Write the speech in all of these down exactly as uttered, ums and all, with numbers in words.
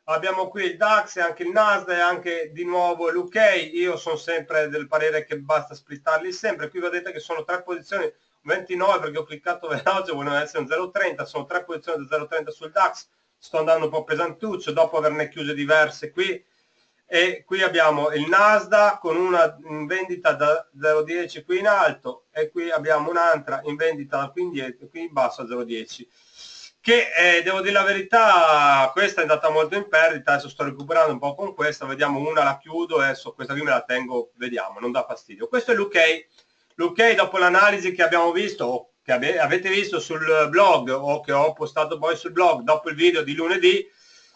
abbiamo qui il DAX e anche il Nasdaq e anche di nuovo l'U K. Io sono sempre del parere che basta splittarli sempre. Qui vedete che sono tre posizioni, ventinove perché ho cliccato veloce, volevano essere un zero virgola trenta, sono tre posizioni da zero virgola trenta sul DAX, sto andando un po' pesantuccio dopo averne chiuse diverse qui. E qui abbiamo il Nasdaq con una in vendita da zero virgola dieci qui in alto e qui abbiamo un'altra in vendita da qui indietro, qui in basso a zero virgola dieci, che eh, devo dire la verità, questa è andata molto in perdita, adesso sto recuperando un po' con questa, vediamo, una la chiudo, adesso questa qui me la tengo, vediamo, non dà fastidio. Questo è l'U K, l'U K dopo l'analisi che abbiamo visto, o che avete visto sul blog o che ho postato poi sul blog dopo il video di lunedì,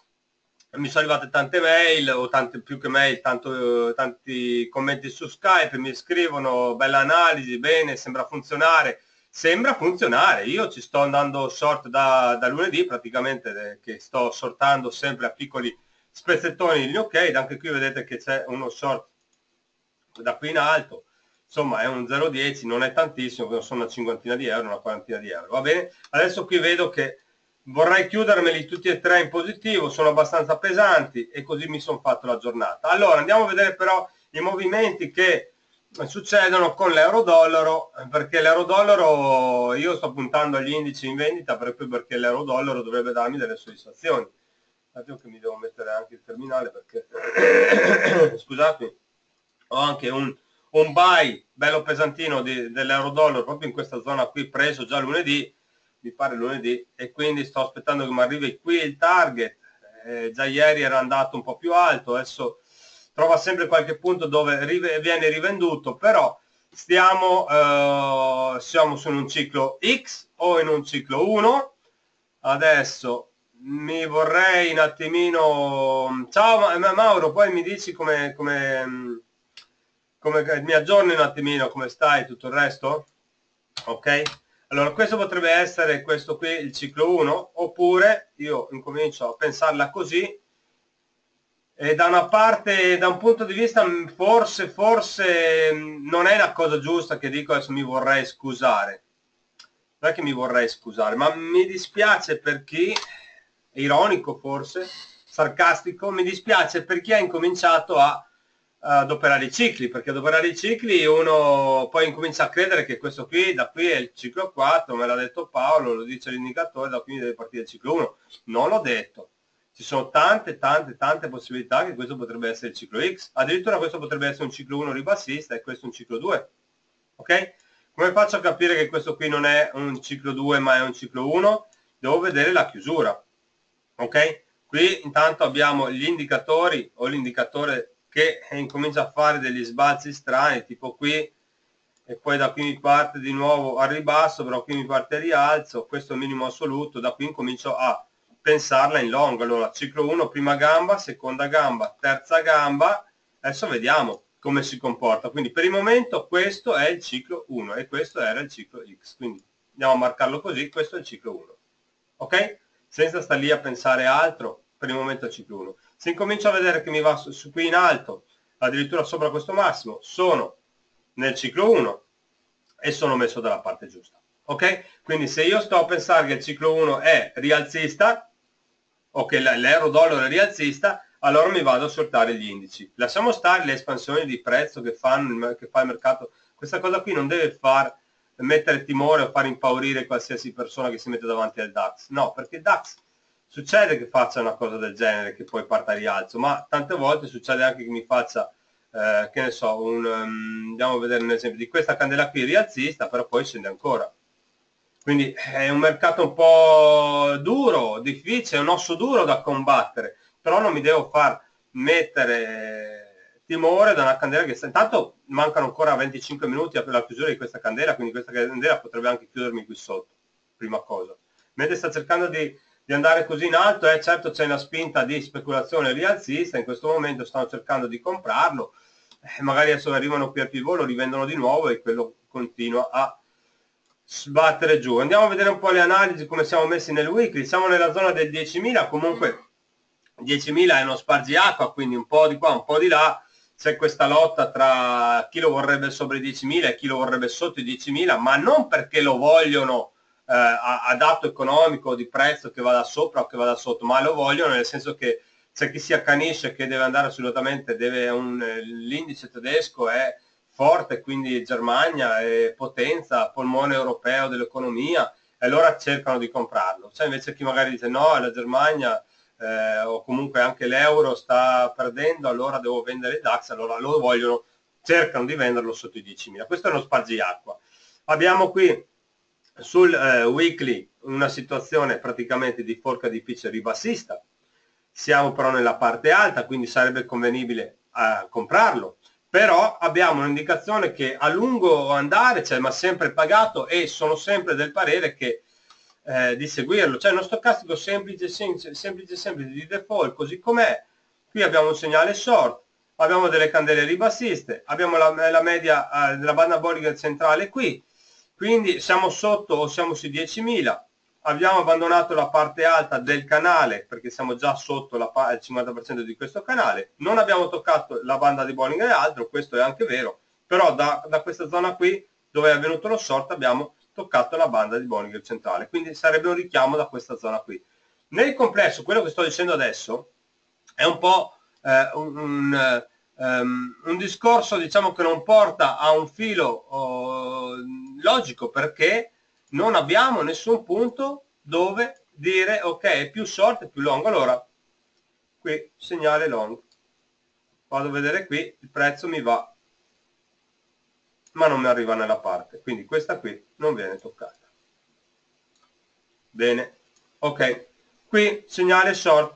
mi sono arrivate tante mail o tante più che mail, tanto, tanti commenti su Skype, mi scrivono bella analisi, bene, sembra funzionare, sembra funzionare, io ci sto andando short da, da lunedì praticamente, che sto sortando sempre a piccoli spezzettoni gli ok, anche qui vedete che c'è uno short da qui in alto, insomma è un zero virgola dieci, non è tantissimo, sono una cinquantina di euro, una quarantina di euro, va bene? Adesso qui vedo che vorrei chiudermeli tutti e tre in positivo, sono abbastanza pesanti e così mi sono fatto la giornata. Allora andiamo a vedere però i movimenti che succedono con l'euro-dollaro, perché l'euro-dollaro io sto puntando agli indici in vendita proprio perché l'euro-dollaro dovrebbe darmi delle soddisfazioni. Attimo che mi devo mettere anche il terminale perché scusate, ho anche un, un buy bello pesantino dell'euro-dollaro proprio in questa zona qui preso già lunedì, mi pare lunedì, e quindi sto aspettando che mi arrivi qui il target. Eh, già ieri era andato un po' più alto, adesso trova sempre qualche punto dove rive, viene rivenduto, però stiamo eh, siamo su un ciclo X o in un ciclo uno. Adesso mi vorrei un attimino, ciao Mauro, poi mi dici come, come, come mi aggiorni un attimino, come stai, tutto il resto, ok? Allora questo potrebbe essere questo qui il ciclo uno, oppure io incomincio a pensarla così e da una parte, da un punto di vista forse forse non è la cosa giusta che dico adesso mi vorrei scusare, non è che mi vorrei scusare, ma mi dispiace per chi, ironico forse, sarcastico, mi dispiace per chi ha incominciato a ad operare i cicli, perché ad operare i cicli uno poi incomincia a credere che questo qui, da qui è il ciclo quattro, me l'ha detto Paolo, lo dice l'indicatore, da qui deve partire il ciclo uno. Non l'ho detto. Ci sono tante, tante, tante possibilità che questo potrebbe essere il ciclo X. Addirittura questo potrebbe essere un ciclo uno ribassista e questo un ciclo due. Ok? Come faccio a capire che questo qui non è un ciclo due ma è un ciclo uno? Devo vedere la chiusura. Ok? Qui intanto abbiamo gli indicatori o l'indicatore che incomincia a fare degli sbalzi strani, tipo qui, e poi da qui mi parte di nuovo al ribasso, però qui mi parte al rialzo, questo è il minimo assoluto, da qui incomincio a pensarla in long. Allora ciclo uno, prima gamba, seconda gamba, terza gamba, adesso vediamo come si comporta. Quindi per il momento questo è il ciclo uno e questo era il ciclo X, quindi andiamo a marcarlo così, questo è il ciclo uno, ok? Senza stare lì a pensare altro, per il momento è il ciclo uno. Se incomincio a vedere che mi va su, su qui in alto, addirittura sopra questo massimo, sono nel ciclo uno e sono messo dalla parte giusta, ok? Quindi se io sto a pensare che il ciclo uno è rialzista o che l'euro dollaro è rialzista, allora mi vado a sortare gli indici. Lasciamo stare le espansioni di prezzo che, fanno, che fa il mercato. Questa cosa qui non deve far mettere timore o far impaurire qualsiasi persona che si mette davanti al DAX, no, perché il DAX succede che faccia una cosa del genere, che poi parta a rialzo, ma tante volte succede anche che mi faccia eh, che ne so, un, um, andiamo a vedere un esempio di questa candela qui rialzista, però poi scende ancora. Quindi è un mercato un po' duro, difficile, è un osso duro da combattere, però non mi devo far mettere timore da una candela che sta, intanto mancano ancora venticinque minuti per la chiusura di questa candela, quindi questa candela potrebbe anche chiudermi qui sotto, prima cosa. Mentre sta cercando di, di andare così in alto, eh, certo c'è una spinta di speculazione rialzista, in questo momento stanno cercando di comprarlo, eh, magari adesso arrivano qui al pivot, lo rivendono di nuovo e quello continua a sbattere giù. Andiamo a vedere un po' le analisi, come siamo messi nel weekly. Siamo nella zona del diecimila, comunque diecimila è uno spargiacqua, quindi un po' di qua, un po' di là. C'è questa lotta tra chi lo vorrebbe sopra i diecimila e chi lo vorrebbe sotto i diecimila, ma non perché lo vogliono eh, a, a dato economico di prezzo che vada sopra o che vada sotto, ma lo vogliono nel senso che c'è chi si accanisce che deve andare assolutamente, deve un, l'indice tedesco è forte, quindi Germania è potenza, polmone europeo dell'economia, e allora cercano di comprarlo. C'è invece chi magari dice no, la Germania eh, o comunque anche l'euro sta perdendo, allora devo vendere il DAX, allora loro vogliono, cercano di venderlo sotto i diecimila. Questo è uno spargiacqua. Abbiamo qui sul eh, weekly una situazione praticamente di forca di pitch ribassista, siamo però nella parte alta, quindi sarebbe convenibile a comprarlo, però abbiamo un'indicazione che a lungo andare c'è, ma sempre pagato, e sono sempre del parere che eh, di seguirlo. C'è uno stocastico semplice semplice semplice semplice di default così com'è. Qui abbiamo un segnale short, abbiamo delle candele ribassiste, abbiamo la, la media eh, della banda Bollinger centrale qui, quindi siamo sotto o siamo sui diecimila. Abbiamo abbandonato la parte alta del canale perché siamo già sotto la, il cinquanta per cento di questo canale, non abbiamo toccato la banda di Bollinger e altro, questo è anche vero, però da, da questa zona qui dove è avvenuto lo short abbiamo toccato la banda di Bollinger centrale, quindi sarebbe un richiamo da questa zona qui. Nel complesso quello che sto dicendo adesso è un po' eh, un, un, um, un discorso, diciamo, che non porta a un filo oh, logico, perché non abbiamo nessun punto dove dire ok, è più short, è più long. Allora qui segnale long, vado a vedere qui, il prezzo mi va ma non mi arriva nella parte, quindi questa qui non viene toccata. Bene, ok, qui segnale short,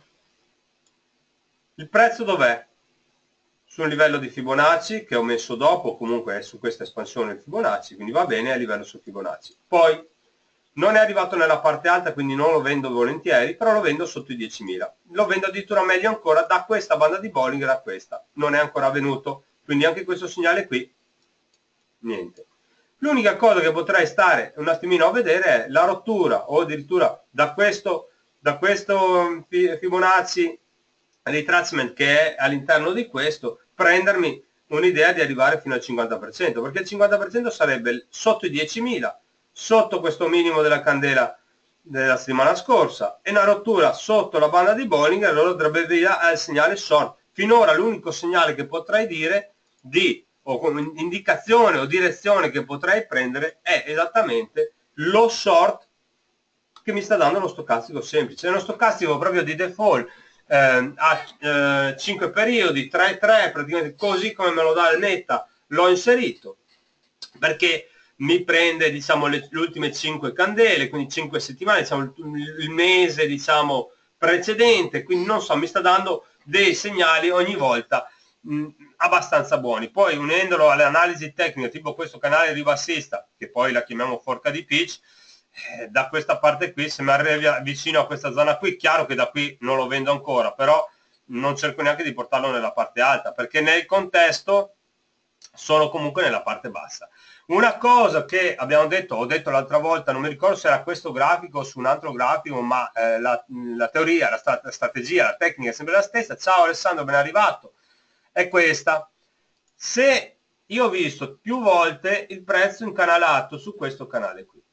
il prezzo dov'è? Su un livello di Fibonacci che ho messo dopo, comunque è su questa espansione Fibonacci, quindi va bene a livello su Fibonacci. Poi non è arrivato nella parte alta, quindi non lo vendo volentieri, però lo vendo sotto i diecimila. Lo vendo addirittura meglio ancora da questa banda di Bollinger a questa, non è ancora avvenuto, quindi anche questo segnale qui, niente. L'unica cosa che potrei stare un attimino a vedere è la rottura, o addirittura da questo, da questo Fibonacci retracement che è all'interno di questo, prendermi un'idea di arrivare fino al cinquanta per cento, perché il cinquanta per cento sarebbe sotto i diecimila, sotto questo minimo della candela della settimana scorsa, e una rottura sotto la banda di Bollinger, allora dovrebbe via il segnale short. Finora l'unico segnale che potrei dire di o come indicazione o direzione che potrei prendere è esattamente lo short che mi sta dando lo stocastico semplice. È uno stocastico proprio di default eh, a eh, cinque periodi, tre tre, praticamente così come me lo dà il meta l'ho inserito, perché mi prende, diciamo, le, le ultime cinque candele, quindi cinque settimane, diciamo il, il mese, diciamo, precedente, quindi non so, mi sta dando dei segnali ogni volta mh, abbastanza buoni. Poi unendolo alle analisi tecniche, tipo questo canale ribassista, che poi la chiamiamo forca di pitch, eh, da questa parte qui, se mi arrivi vicino a questa zona qui, chiaro che da qui non lo vendo ancora, però non cerco neanche di portarlo nella parte alta, perché nel contesto sono comunque nella parte bassa. Una cosa che abbiamo detto, ho detto l'altra volta, non mi ricordo se era questo grafico o su un altro grafico, ma eh, la, la teoria, la, stra- la strategia, la tecnica è sempre la stessa. Ciao Alessandro, ben arrivato. È questa. Se io ho visto più volte il prezzo incanalato su questo canale qui,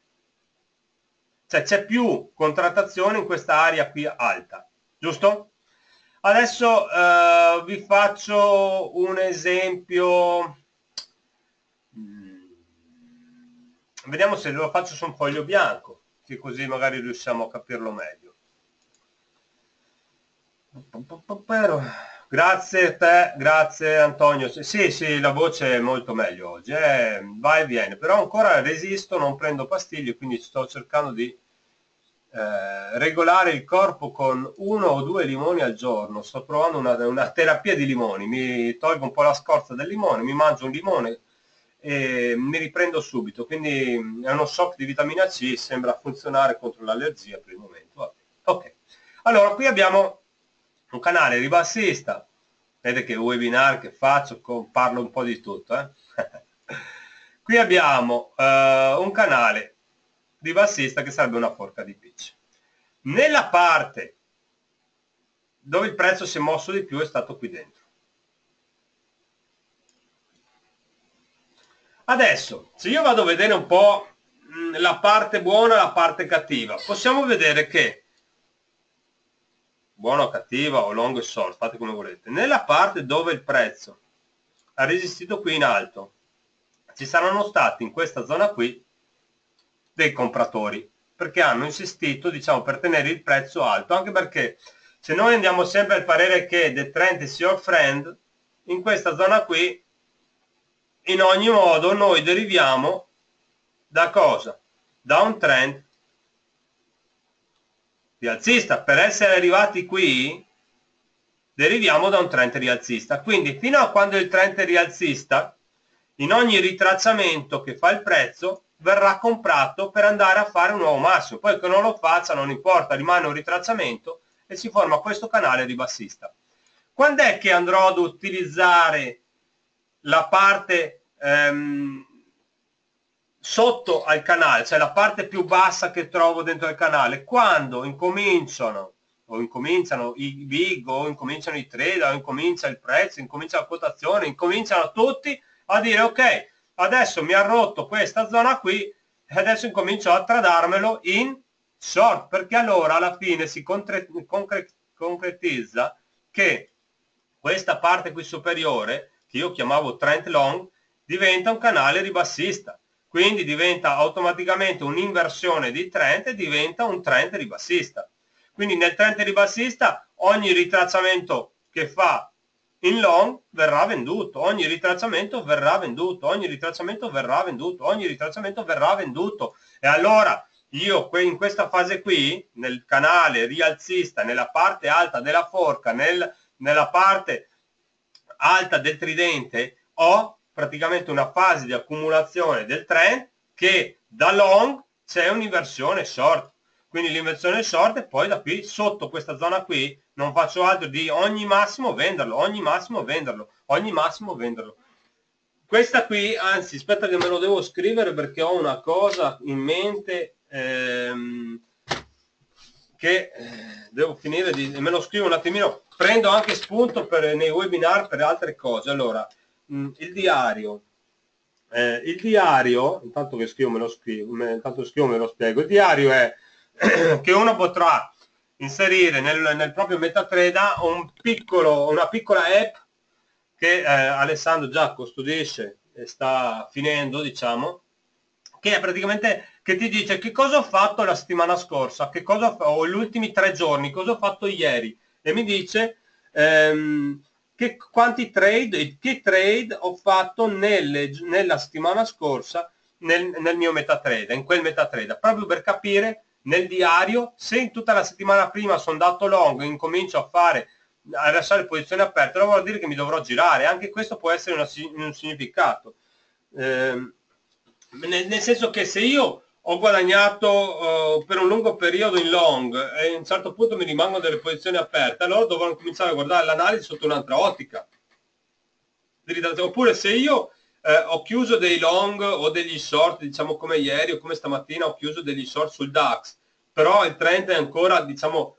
cioè c'è più contrattazione in questa area qui alta, giusto? Adesso eh, vi faccio un esempio. Vediamo se lo faccio su un foglio bianco, che così magari riusciamo a capirlo meglio. Grazie a te, grazie Antonio. Sì, sì, la voce è molto meglio oggi, eh, va e viene, però ancora resisto, non prendo pastiglie, quindi sto cercando di eh, regolare il corpo con uno o due limoni al giorno. Sto provando una, una terapia di limoni, mi tolgo un po' la scorza del limone, mi mangio un limone e mi riprendo subito, quindi è uno shock di vitamina C, sembra funzionare contro l'allergia per il momento. Vabbè. Ok, allora qui abbiamo un canale ribassista, vedete che webinar che faccio, parlo un po' di tutto, eh? Qui abbiamo uh, un canale ribassista che sarebbe una forca di pitch. Nella parte dove il prezzo si è mosso di più è stato qui dentro. Adesso, se io vado a vedere un po' la parte buona e la parte cattiva, possiamo vedere che buona o cattiva o long e short, fate come volete. Nella parte dove il prezzo ha resistito qui in alto, ci saranno stati in questa zona qui dei compratori, perché hanno insistito, diciamo, per tenere il prezzo alto, anche perché se noi andiamo sempre al parere che the trend is your friend, in questa zona qui, in ogni modo, noi deriviamo da cosa? Da un trend rialzista. Per essere arrivati qui, deriviamo da un trend rialzista. Quindi, fino a quando il trend è rialzista, in ogni ritracciamento che fa il prezzo, verrà comprato per andare a fare un nuovo massimo. Poi che non lo faccia non importa, rimane un ritracciamento e si forma questo canale ribassista. Quando è che andrò ad utilizzare la parte ehm, sotto al canale, cioè la parte più bassa che trovo dentro il canale? Quando incominciano o incominciano i big, o incominciano i trader, o incomincia il prezzo, incomincia la quotazione, incominciano tutti a dire ok, adesso mi ha rotto questa zona qui e adesso incomincio a tradarmelo in short, perché allora alla fine si concre concre concretizza che questa parte qui superiore, che io chiamavo trend long, diventa un canale ribassista, quindi diventa automaticamente un'inversione di trend e diventa un trend ribassista. Quindi nel trend ribassista ogni ritracciamento che fa in long verrà venduto, ogni ritracciamento verrà venduto, ogni ritracciamento verrà venduto, ogni ritracciamento verrà venduto. E allora io in questa fase qui, nel canale rialzista, nella parte alta della forca, nel, nella parte alta del tridente, ho praticamente una fase di accumulazione del trend che da long c'è un'inversione short. Quindi l'inversione short e poi da qui sotto questa zona qui non faccio altro di ogni massimo venderlo, ogni massimo venderlo, ogni massimo venderlo. Questa qui, anzi aspetta che me lo devo scrivere perché ho una cosa in mente ehm, che eh, devo finire di, me lo scrivo un attimino, prendo anche spunto per, nei webinar per altre cose. Allora, mh, il diario, eh, il diario, intanto che scrivo me lo scrivo, me, intanto scrivo me lo spiego, il diario è che uno potrà inserire nel, nel proprio MetaTrader un piccolo, una piccola app che eh, Alessandro già custodisce e sta finendo, diciamo, che è praticamente che ti dice che cosa ho fatto la settimana scorsa, che cosa ho gli ultimi tre giorni, cosa ho fatto ieri, e mi dice ehm, che quanti trade, che trade ho fatto nelle, nella settimana scorsa nel, nel mio MetaTrader, in quel MetaTrader, proprio per capire nel diario se in tutta la settimana prima sono andato long e incomincio a fare a lasciare posizioni aperte, allora vuol dire che mi dovrò girare. Anche questo può essere una, un significato, eh, nel, nel senso che se io ho guadagnato uh, per un lungo periodo in long e a un certo punto mi rimangono delle posizioni aperte, allora dovrò cominciare a guardare l'analisi sotto un'altra ottica. Oppure se io eh, ho chiuso dei long o degli short, diciamo come ieri o come stamattina ho chiuso degli short sul DAX, però il trend è ancora, diciamo,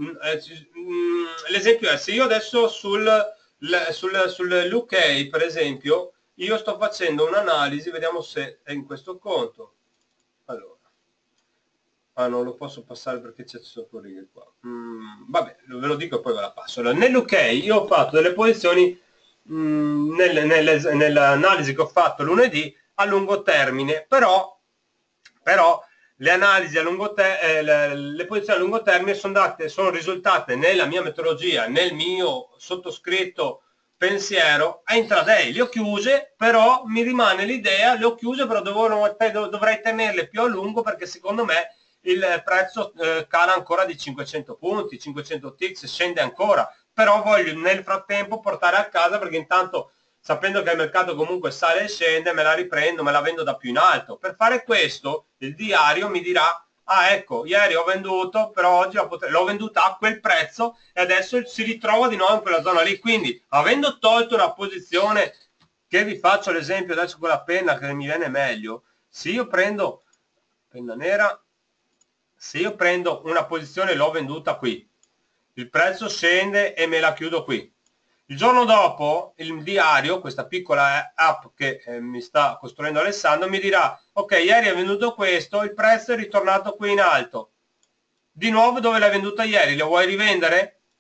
l'esempio è, se io adesso sul, sul, sull'U K per esempio, io sto facendo un'analisi, vediamo se è in questo conto. Allora, ah, non lo posso passare perché c'è sotto righe qua. Mm, vabbè, ve lo dico e poi ve la passo. Allora, nell'U K io ho fatto delle posizioni mh, nel, nel, nell'analisi che ho fatto lunedì a lungo termine, però, però le analisi a lungo termine, eh, le, le posizioni a lungo termine sono, date, sono risultate nella mia metodologia, nel mio sottoscritto pensiero a intraday. Le ho chiuse, però mi rimane l'idea, le ho chiuse, però dovrò, dovrei tenerle più a lungo perché secondo me il prezzo eh, cala ancora di cinquecento punti, cinquecento ticks, scende ancora, però voglio nel frattempo portare a casa, perché intanto sapendo che il mercato comunque sale e scende me la riprendo, me la vendo da più in alto. Per fare questo il diario mi dirà ah ecco, ieri ho venduto, però oggi l'ho venduta a quel prezzo e adesso si ritrova di nuovo in quella zona lì. Quindi avendo tolto una posizione, che vi faccio l'esempio adesso con la penna che mi viene meglio, se io prendo penna nera, se io prendo una posizione e l'ho venduta qui, il prezzo scende e me la chiudo qui. Il giorno dopo il diario, questa piccola app che eh, mi sta costruendo Alessandro, mi dirà ok, ieri hai venduto questo, il prezzo è ritornato qui in alto. Di nuovo dove l'hai venduta ieri? Lo vuoi rivendere?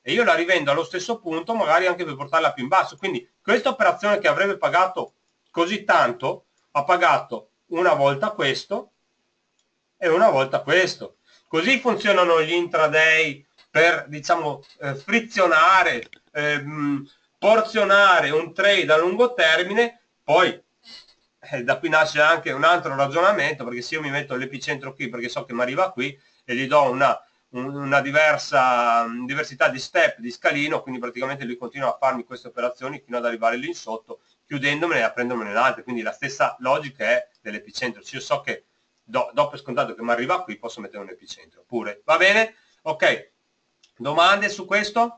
e io la rivendo allo stesso punto, magari anche per portarla più in basso. Quindi questa operazione che avrebbe pagato così tanto, ha pagato una volta questo e una volta questo. Così funzionano gli intraday per, diciamo, eh, frizionare, ehm, porzionare un trade a lungo termine. Poi eh, da qui nasce anche un altro ragionamento, perché se io mi metto l'epicentro qui perché so che mi arriva qui e gli do una, una diversa diversità di step, di scalino, quindi praticamente lui continua a farmi queste operazioni fino ad arrivare lì in sotto, chiudendomene e aprendomene un'altra. Quindi la stessa logica è dell'epicentro. Se io so che do, do per scontato che mi arriva qui, posso mettere un epicentro pure. Va bene? Ok. Domande su questo?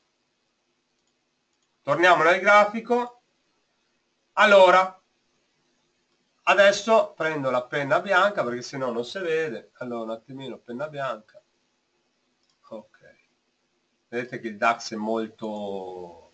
Torniamo nel grafico. Allora, adesso prendo la penna bianca perché sennò non si vede. Allora, un attimino, penna bianca. Ok. Vedete che il DAX è molto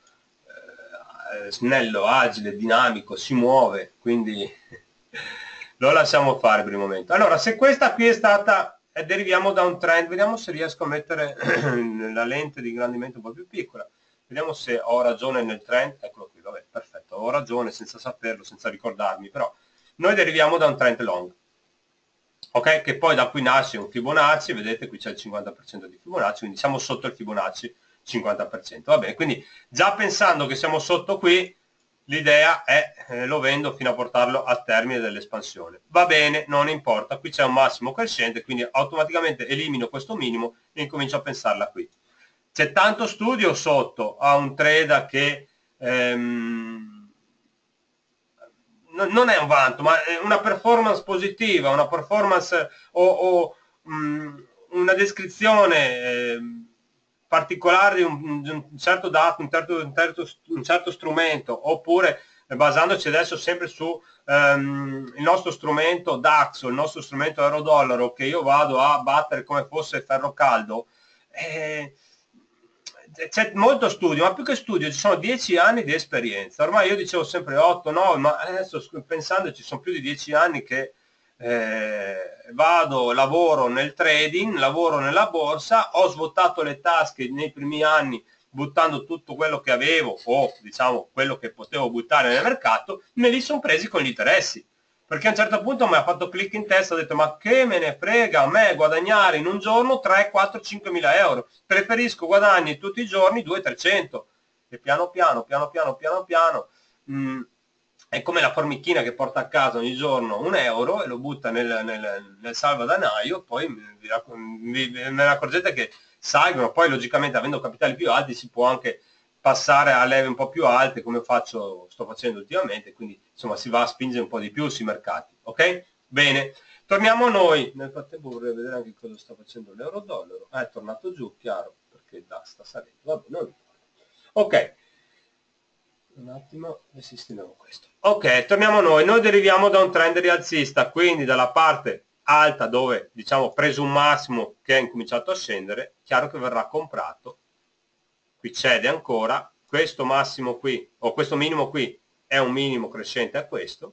eh, snello, agile, dinamico, si muove, quindi lo lasciamo fare per il momento. Allora, se questa qui è stata, e deriviamo da un trend, vediamo se riesco a mettere la lente di ingrandimento un po' più piccola. Vediamo se ho ragione nel trend. Eccolo qui, vabbè, perfetto, ho ragione senza saperlo, senza ricordarmi, però noi deriviamo da un trend long, ok? Che poi da qui nasce un Fibonacci, vedete qui c'è il cinquanta per cento di Fibonacci, quindi siamo sotto il Fibonacci cinquanta per cento, va bene, quindi già pensando che siamo sotto qui, l'idea è eh, lo vendo fino a portarlo al termine dell'espansione. Va bene, non importa, qui c'è un massimo crescente, quindi automaticamente elimino questo minimo e incomincio a pensarla qui. C'è tanto studio sotto a un trader che ehm, non è un vanto, ma è una performance positiva, una performance o, o mh, una descrizione eh, particolare di un, di un certo dato, un certo, un, certo, un certo strumento, oppure eh, basandoci adesso sempre su ehm, il nostro strumento DAX, il nostro strumento euro-dollaro, che io vado a battere come fosse ferro caldo, eh, c'è molto studio, ma più che studio ci sono dieci anni di esperienza. Ormai io dicevo sempre otto nove, ma adesso pensando ci sono più di dieci anni che eh, vado, lavoro nel trading, lavoro nella borsa, ho svuotato le tasche nei primi anni buttando tutto quello che avevo o diciamo quello che potevo buttare nel mercato, me li sono presi con gli interessi. Perché a un certo punto mi ha fatto click in testa, ho detto ma che me ne frega a me guadagnare in un giorno tre, quattro, cinque mila euro, preferisco guadagni tutti i giorni due trecento, e piano piano, piano piano, piano piano, mh, è come la formichina che porta a casa ogni giorno un euro e lo butta nel, nel, nel salvadanaio, poi vi, ve ne accorgete che salgono, poi logicamente avendo capitali più alti si può anche passare a leve un po' più alte come faccio, sto facendo ultimamente, quindi insomma si va a spingere un po' di più sui mercati, ok? Bene, torniamo a noi. Nel frattempo vorrei vedere anche cosa sta facendo l'euro dollaro. Ah, è tornato giù, chiaro, perché da, sta salendo, vabbè, non importa. Ok, un attimo e sistemiamo questo. Ok, torniamo a noi. Noi deriviamo da un trend rialzista, quindi dalla parte alta dove diciamo preso un massimo che è incominciato a scendere, chiaro che verrà comprato, qui cede ancora, questo massimo qui o questo minimo qui è un minimo crescente a questo,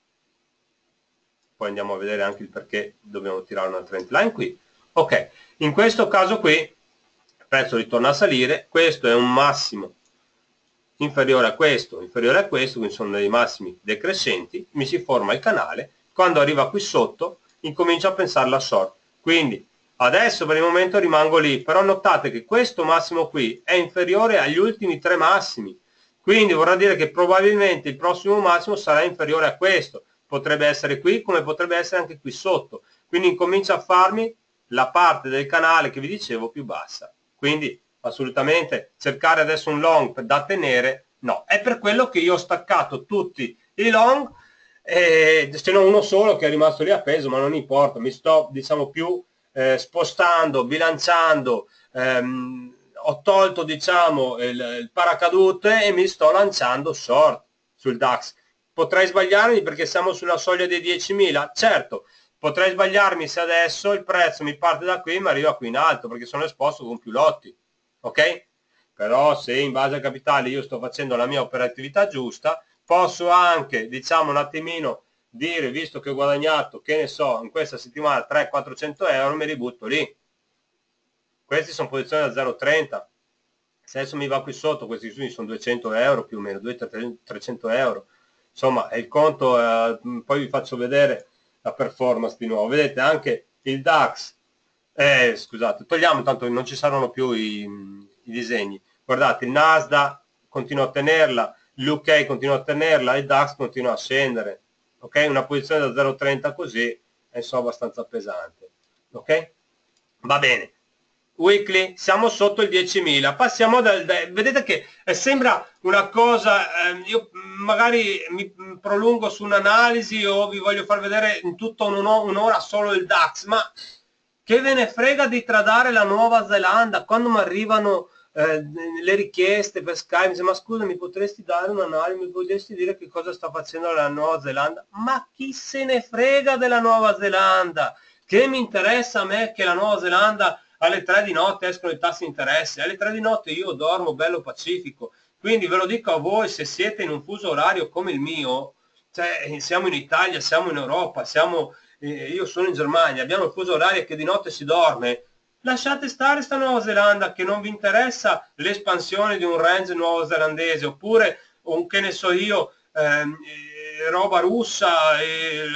poi andiamo a vedere anche il perché dobbiamo tirare una trend line qui. Ok, in questo caso qui il prezzo ritorna a salire, questo è un massimo inferiore a questo, inferiore a questo, quindi sono dei massimi decrescenti, mi si forma il canale, quando arriva qui sotto incomincio a pensare la short, quindi adesso per il momento rimango lì, però notate che questo massimo qui è inferiore agli ultimi tre massimi, quindi vorrà dire che probabilmente il prossimo massimo sarà inferiore a questo, potrebbe essere qui come potrebbe essere anche qui sotto, quindi incomincia a farmi la parte del canale che vi dicevo più bassa, quindi assolutamente cercare adesso un long per da tenere, no, è per quello che io ho staccato tutti i long, eh, ce n'è uno solo che è rimasto lì appeso, ma non importa, mi sto diciamo più eh, spostando, bilanciando, ehm, ho tolto diciamo il, il paracadute e mi sto lanciando short sul DAX. Potrei sbagliarmi perché siamo sulla soglia dei diecimila, certo, potrei sbagliarmi se adesso il prezzo mi parte da qui e mi arriva qui in alto perché sono esposto con più lotti, ok? Però se in base al capitale io sto facendo la mia operatività giusta, posso anche diciamo un attimino dire, visto che ho guadagnato, che ne so, in questa settimana trecento quattrocento euro, mi ributto lì. Queste sono posizioni da zero virgola trenta, Se adesso mi va qui sotto, questi studi sono duecento euro più o meno, duecento trecento euro, insomma è il conto, eh, poi vi faccio vedere la performance di nuovo. Vedete anche il DAX, eh, scusate, togliamo, tanto non ci saranno più i, i disegni. Guardate, il Nasdaq continua a tenerla, l'U K continua a tenerla, il DAX continua a scendere, ok? Una posizione da zero virgola trenta così è insomma abbastanza pesante, ok? Va bene. Weekly, siamo sotto il diecimila, passiamo dal, da, vedete che eh, sembra una cosa, eh, io magari mi prolungo su un'analisi o vi voglio far vedere in tutta un'ora solo il DAX, ma che ve ne frega di tradare la Nuova Zelanda quando mi arrivano eh, le richieste per Skype, ma scusa, mi potresti dare un'analisi, mi potresti dire che cosa sta facendo la Nuova Zelanda? Ma chi se ne frega della Nuova Zelanda? Che mi interessa a me che la Nuova Zelanda alle tre di notte escono i tassi di interesse, alle tre di notte io dormo bello pacifico, quindi ve lo dico a voi, se siete in un fuso orario come il mio, cioè siamo in Italia, siamo in Europa, siamo, eh, io sono in Germania, abbiamo il fuso orario che di notte si dorme, lasciate stare sta Nuova Zelanda, che non vi interessa l'espansione di un range neozelandese, oppure un, che ne so io, ehm, eh, roba russa, eh,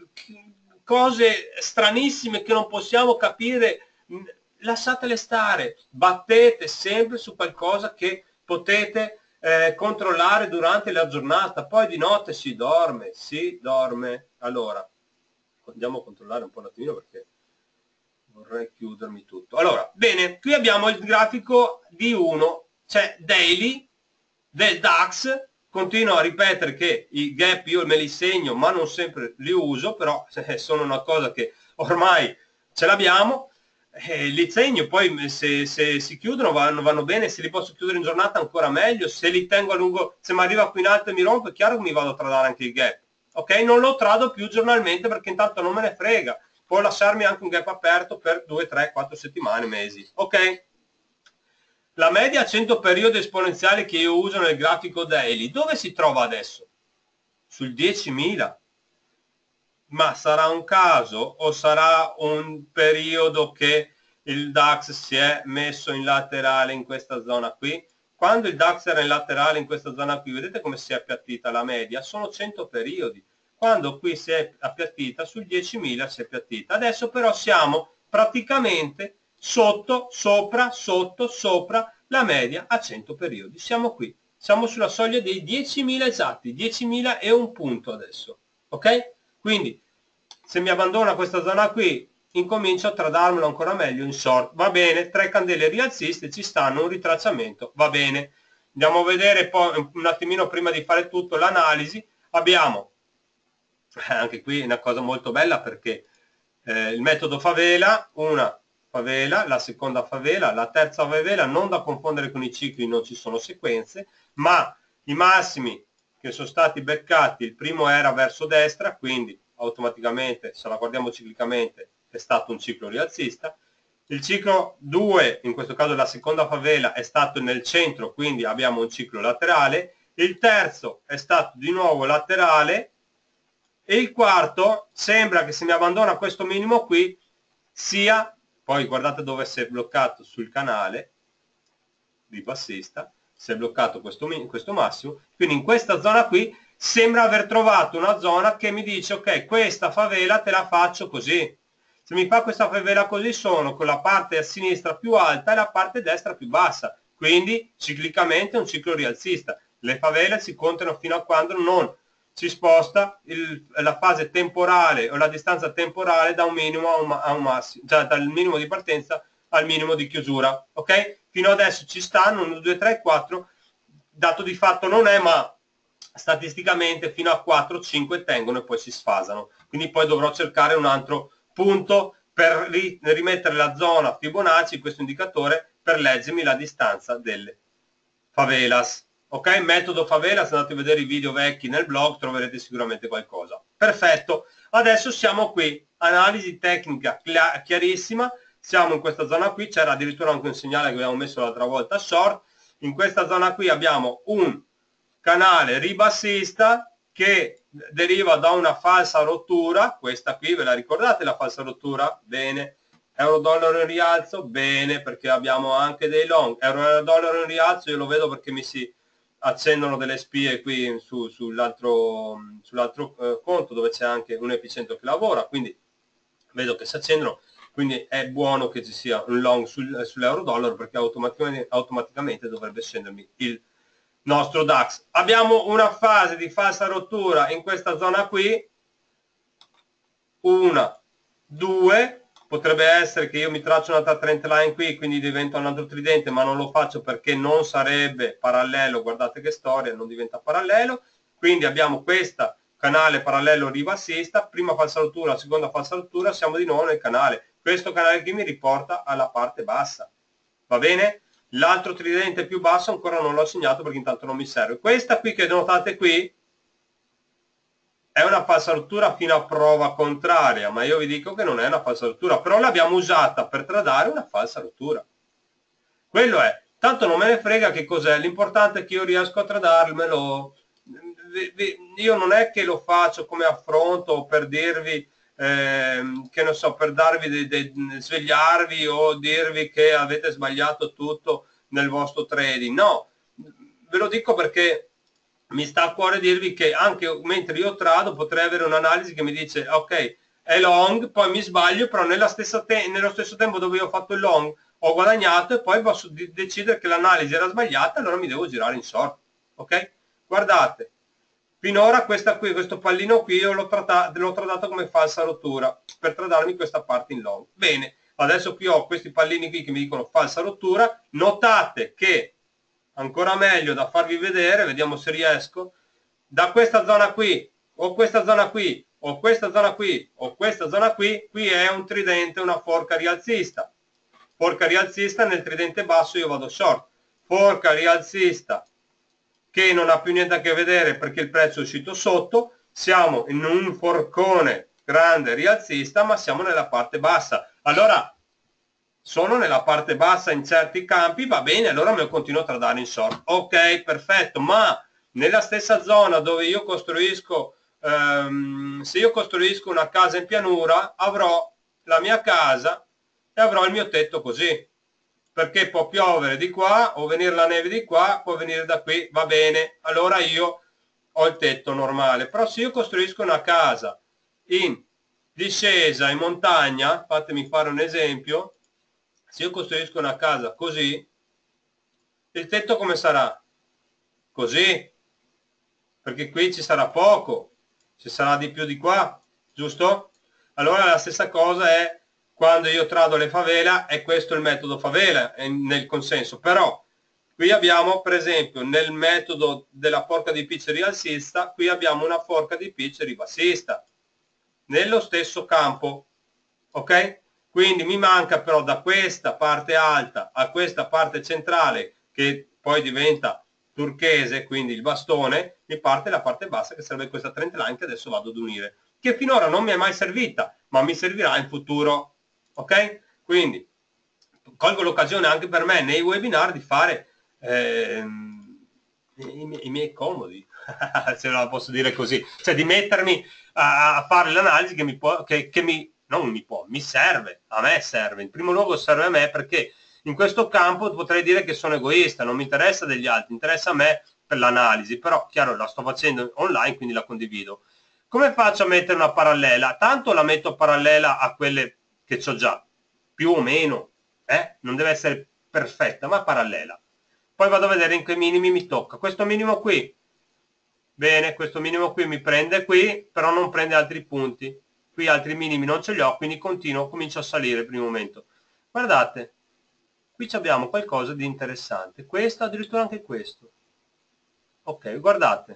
cose stranissime che non possiamo capire, lasciatele stare, battete sempre su qualcosa che potete eh, controllare durante la giornata, poi di notte si dorme, si dorme. Allora, andiamo a controllare un po' un attimino perché vorrei chiudermi tutto. Allora, bene, qui abbiamo il grafico D uno, cioè daily del DAX, continuo a ripetere che i gap io me li segno, ma non sempre li uso, però sono una cosa che ormai ce l'abbiamo, eh, li segno, poi se, se si chiudono vanno, vanno bene, se li posso chiudere in giornata ancora meglio, se li tengo a lungo, se mi arriva qui in alto e mi rompo, è chiaro che mi vado a tradare anche il gap, ok? Non lo trado più giornalmente perché intanto non me ne frega, può lasciarmi anche un gap aperto per due, tre, quattro settimane, mesi, ok? La media a cento periodi esponenziali che io uso nel grafico daily, dove si trova adesso? Sul diecimila. Ma sarà un caso o sarà un periodo che il DAX si è messo in laterale in questa zona qui? Quando il DAX era in laterale in questa zona qui, vedete come si è appiattita la media? Sono cento periodi. Quando qui si è appiattita, sul diecimila si è appiattita. Adesso però siamo praticamente sotto, sopra, sotto, sopra la media a cento periodi. Siamo qui. Siamo sulla soglia dei diecimila esatti, diecimila e un punto adesso. Ok? Quindi se mi abbandona questa zona qui incomincio a tradarmelo ancora meglio in short, va bene, tre candele rialziste ci stanno, un ritracciamento, va bene. Andiamo a vedere poi un attimino prima di fare tutto l'analisi, abbiamo anche qui una cosa molto bella perché eh, il metodo favela, una favela, la seconda favela, la terza favela, non da confondere con i cicli, non ci sono sequenze, ma i massimi che sono stati beccati, il primo era verso destra, quindi automaticamente, se la guardiamo ciclicamente, è stato un ciclo rialzista. Il ciclo due, in questo caso la seconda favela, è stato nel centro, quindi abbiamo un ciclo laterale. Il terzo è stato di nuovo laterale. E il quarto, sembra che se mi abbandona questo minimo qui, sia, poi guardate dove si è bloccato sul canale di bassista, si è bloccato questo, questo massimo, quindi in questa zona qui sembra aver trovato una zona che mi dice ok, questa favela te la faccio così, se mi fa questa favela così sono con la parte a sinistra più alta e la parte destra più bassa, quindi ciclicamente un ciclo rialzista. Le favele si contano fino a quando non si sposta il, la fase temporale o la distanza temporale da un minimo a un, a un massimo, cioè dal minimo di partenza al minimo di chiusura, ok? Fino adesso ci stanno uno, due, tre, quattro, dato di fatto non è, ma statisticamente fino a quattro cinque tengono e poi si sfasano, quindi poi dovrò cercare un altro punto per ri, rimettere la zona Fibonacci, questo indicatore, per leggermi la distanza delle favelas. Ok, metodo favela, se andate a vedere i video vecchi nel blog troverete sicuramente qualcosa. Perfetto, adesso siamo qui, analisi tecnica chiarissima, siamo in questa zona qui, c'era addirittura anche un segnale che abbiamo messo l'altra volta short, in questa zona qui abbiamo un canale ribassista che deriva da una falsa rottura, questa qui ve la ricordate la falsa rottura? Bene, euro-dollaro in rialzo, bene, perché abbiamo anche dei long. Euro-dollaro in rialzo io lo vedo perché mi si accendono delle spie qui su, sull'altro sull'altro eh, conto, dove c'è anche un epicentro che lavora, quindi vedo che si accendono, quindi è buono che ci sia un long sul, sull'euro-dollaro, perché automaticamente, automaticamente dovrebbe scendermi il nostro DAX. Abbiamo una fase di falsa rottura in questa zona qui, una, due, potrebbe essere che io mi traccio un'altra trend line qui, quindi diventa un altro tridente, ma non lo faccio perché non sarebbe parallelo. Guardate che storia, non diventa parallelo. Quindi abbiamo questo canale parallelo ribassista, prima falsa rottura, seconda falsa rottura, siamo di nuovo nel canale. Questo canale qui mi riporta alla parte bassa, va bene? L'altro tridente più basso ancora non l'ho segnato perché intanto non mi serve. Questa qui che notate qui è una falsa rottura fino a prova contraria, ma io vi dico che non è una falsa rottura, però l'abbiamo usata per tradare una falsa rottura. Quello è, tanto non me ne frega che cos'è, l'importante è che io riesco a tradarmelo. Io non è che lo faccio come affronto per dirvi, eh, che non so, per darvi dei, dei, svegliarvi o dirvi che avete sbagliato tutto nel vostro trading, no, ve lo dico perché mi sta a cuore dirvi che anche mentre io trado potrei avere un'analisi che mi dice ok, è long, poi mi sbaglio, però nella stessa te nello stesso tempo dove io ho fatto il long ho guadagnato, e poi posso decidere che l'analisi era sbagliata, allora mi devo girare in short. Ok? Guardate, finora questa qui, questo pallino qui io l'ho trattato, l'ho tradato come falsa rottura per tradarmi questa parte in long. Bene, adesso qui ho questi pallini qui che mi dicono falsa rottura. Notate che ancora meglio da farvi vedere, vediamo se riesco, da questa zona qui o questa zona qui o questa zona qui o questa zona qui, qui è un tridente, una forca rialzista. Forca rialzista, nel tridente basso io vado short. Forca rialzista che non ha più niente a che vedere perché il prezzo è uscito sotto, siamo in un forcone grande rialzista, ma siamo nella parte bassa. Allora sono nella parte bassa in certi campi, va bene, allora me lo continuo a tradare in short. Ok, perfetto, ma nella stessa zona dove io costruisco, ehm, se io costruisco una casa in pianura, avrò la mia casa e avrò il mio tetto così, perché può piovere di qua o venire la neve di qua, può venire da qui, va bene, allora io ho il tetto normale. Però se io costruisco una casa in discesa, in montagna, fatemi fare un esempio, se io costruisco una casa così, il tetto come sarà? Così, perché qui ci sarà poco, ci sarà di più di qua, giusto? Allora la stessa cosa è quando io trado le favela, e questo è il metodo favela nel consenso. Però qui abbiamo per esempio nel metodo della forca di pitch rialzista, qui abbiamo una forca di pitch ribassista nello stesso campo, ok? Quindi mi manca però da questa parte alta a questa parte centrale, che poi diventa turchese, quindi il bastone, mi parte la parte bassa che serve questa trend line che adesso vado ad unire, che finora non mi è mai servita, ma mi servirà in futuro, ok? Quindi colgo l'occasione anche per me nei webinar di fare ehm, i, i miei comodi, se la posso dire così, cioè di mettermi a, a fare l'analisi che mi può, che, che mi, non mi può, mi serve, a me serve, in primo luogo serve a me, perché in questo campo potrei dire che sono egoista, non mi interessa degli altri, interessa a me per l'analisi, però chiaro la sto facendo online, quindi la condivido. Come faccio a mettere una parallela? Tanto la metto parallela a quelle che ho già, più o meno, eh? Non deve essere perfetta, ma parallela. Poi vado a vedere in che minimi mi tocca. Questo minimo qui, bene, questo minimo qui mi prende qui, però non prende altri punti. Qui altri minimi non ce li ho, quindi continuo, comincio a salire il primo momento. Guardate, qui abbiamo qualcosa di interessante. Questo, addirittura anche questo. Ok, guardate.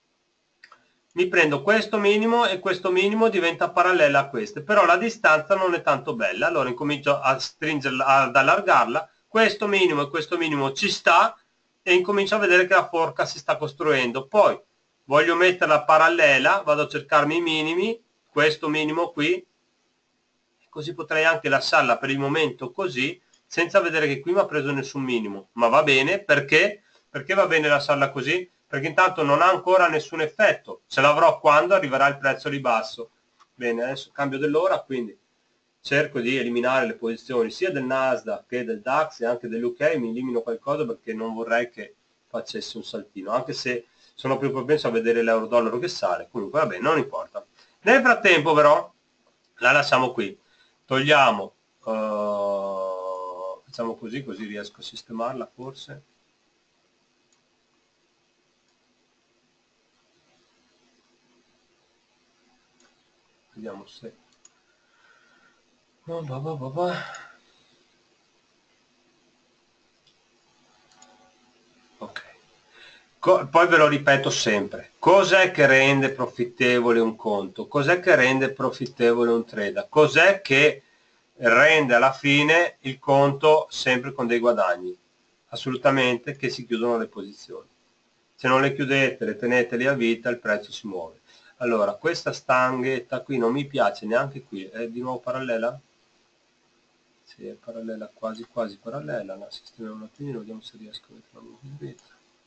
Mi prendo questo minimo e questo minimo diventa parallela a queste, però la distanza non è tanto bella, allora incomincio a stringerla, ad allargarla, questo minimo e questo minimo ci sta, e incomincio a vedere che la forca si sta costruendo. Poi voglio metterla parallela, vado a cercarmi i minimi, questo minimo qui, così potrei anche lasciarla per il momento così, senza vedere che qui mi ha preso nessun minimo, ma va bene, perché? Perché va bene lasciarla così? Perché intanto non ha ancora nessun effetto, ce l'avrò quando arriverà il prezzo ribasso. Bene, adesso cambio dell'ora, quindi cerco di eliminare le posizioni sia del Nasdaq che del DAX e anche dell'U K, mi elimino qualcosa perché non vorrei che facesse un saltino, anche se sono più propenso a vedere l'euro dollaro che sale. Comunque vabbè, non importa. Nel frattempo però la lasciamo qui, togliamo, uh, facciamo così, così riesco a sistemarla forse. Vediamo se... Oh, bah, bah, bah, bah. Ok. Co- poi ve lo ripeto sempre, cos'è che rende profittevole un conto? Cos'è che rende profittevole un trader? Cos'è che rende alla fine il conto sempre con dei guadagni? Assolutamente che si chiudono le posizioni. Se non le chiudete, le tenete lì a vita, il prezzo si muove. Allora, questa stanghetta qui non mi piace neanche qui, è di nuovo parallela? Sì, è parallela, quasi quasi parallela, la sistemiamo un attimino, vediamo se riesco a metterla in vita.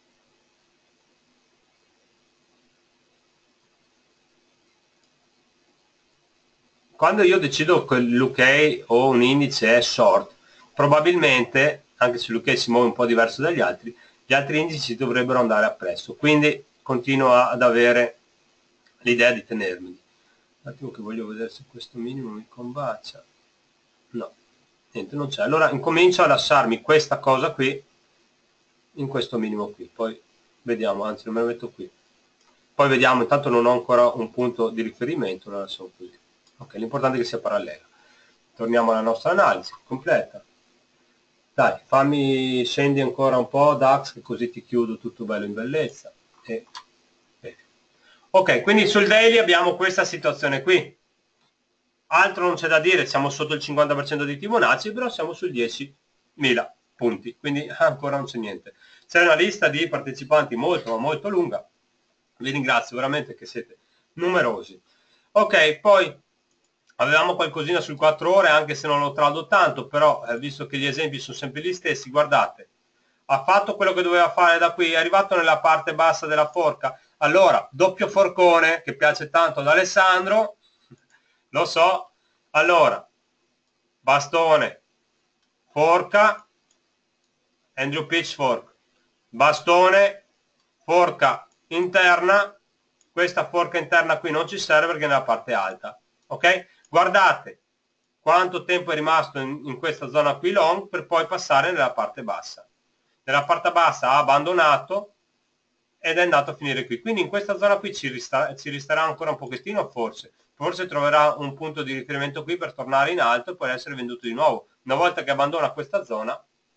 Quando io decido che l'U K o un indice è short, probabilmente, anche se l'U K si muove un po' diverso dagli altri, gli altri indici dovrebbero andare appresso, quindi continuo ad avere l'idea di tenermi. Un attimo che voglio vedere se questo minimo mi combacia. No, niente, non c'è. Allora incomincio a lasciarmi questa cosa qui in questo minimo qui, poi vediamo, anzi non me lo metto qui. Poi vediamo, intanto non ho ancora un punto di riferimento, lo lasciamo così. Ok, l'importante è che sia parallela. Torniamo alla nostra analisi completa. Dai, fammi, scendi ancora un po' DAX, che così ti chiudo tutto bello in bellezza. E, e. Ok, quindi sul daily abbiamo questa situazione qui. Altro non c'è da dire, siamo sotto il cinquanta per cento di Fibonacci, però siamo sul diecimila punti, quindi ancora non c'è niente. C'è una lista di partecipanti molto ma molto lunga, vi ringrazio veramente che siete numerosi. Ok, poi avevamo qualcosina sul quattro ore, anche se non lo trado tanto, però eh, visto che gli esempi sono sempre gli stessi, guardate, ha fatto quello che doveva fare da qui, è arrivato nella parte bassa della forca, allora doppio forcone che piace tanto ad Alessandro, lo so, allora bastone, forca, Andrew Pitchfork, bastone, forca interna, questa forca interna qui non ci serve perché è nella parte alta, ok? Guardate quanto tempo è rimasto in, in questa zona qui long per poi passare nella parte bassa. Nella parte bassa ha abbandonato ed è andato a finire qui. Quindi in questa zona qui ci, resta, ci resterà ancora un pochettino, forse. Forse troverà un punto di riferimento qui per tornare in alto e poi essere venduto di nuovo. Una volta che abbandona questa zona,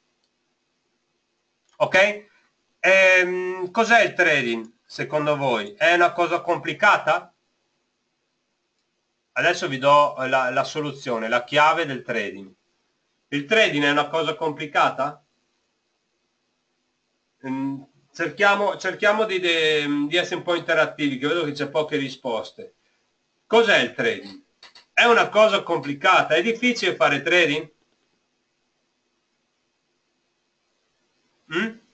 ok? Ehm, cos'è il trading secondo voi? È una cosa complicata? Adesso vi do la, la soluzione, la chiave del trading. Il trading è una cosa complicata? Mm, cerchiamo, cerchiamo di, de, di essere un po' interattivi, che vedo che c'è poche risposte. Cos'è il trading? È una cosa complicata? È difficile fare trading? Mm?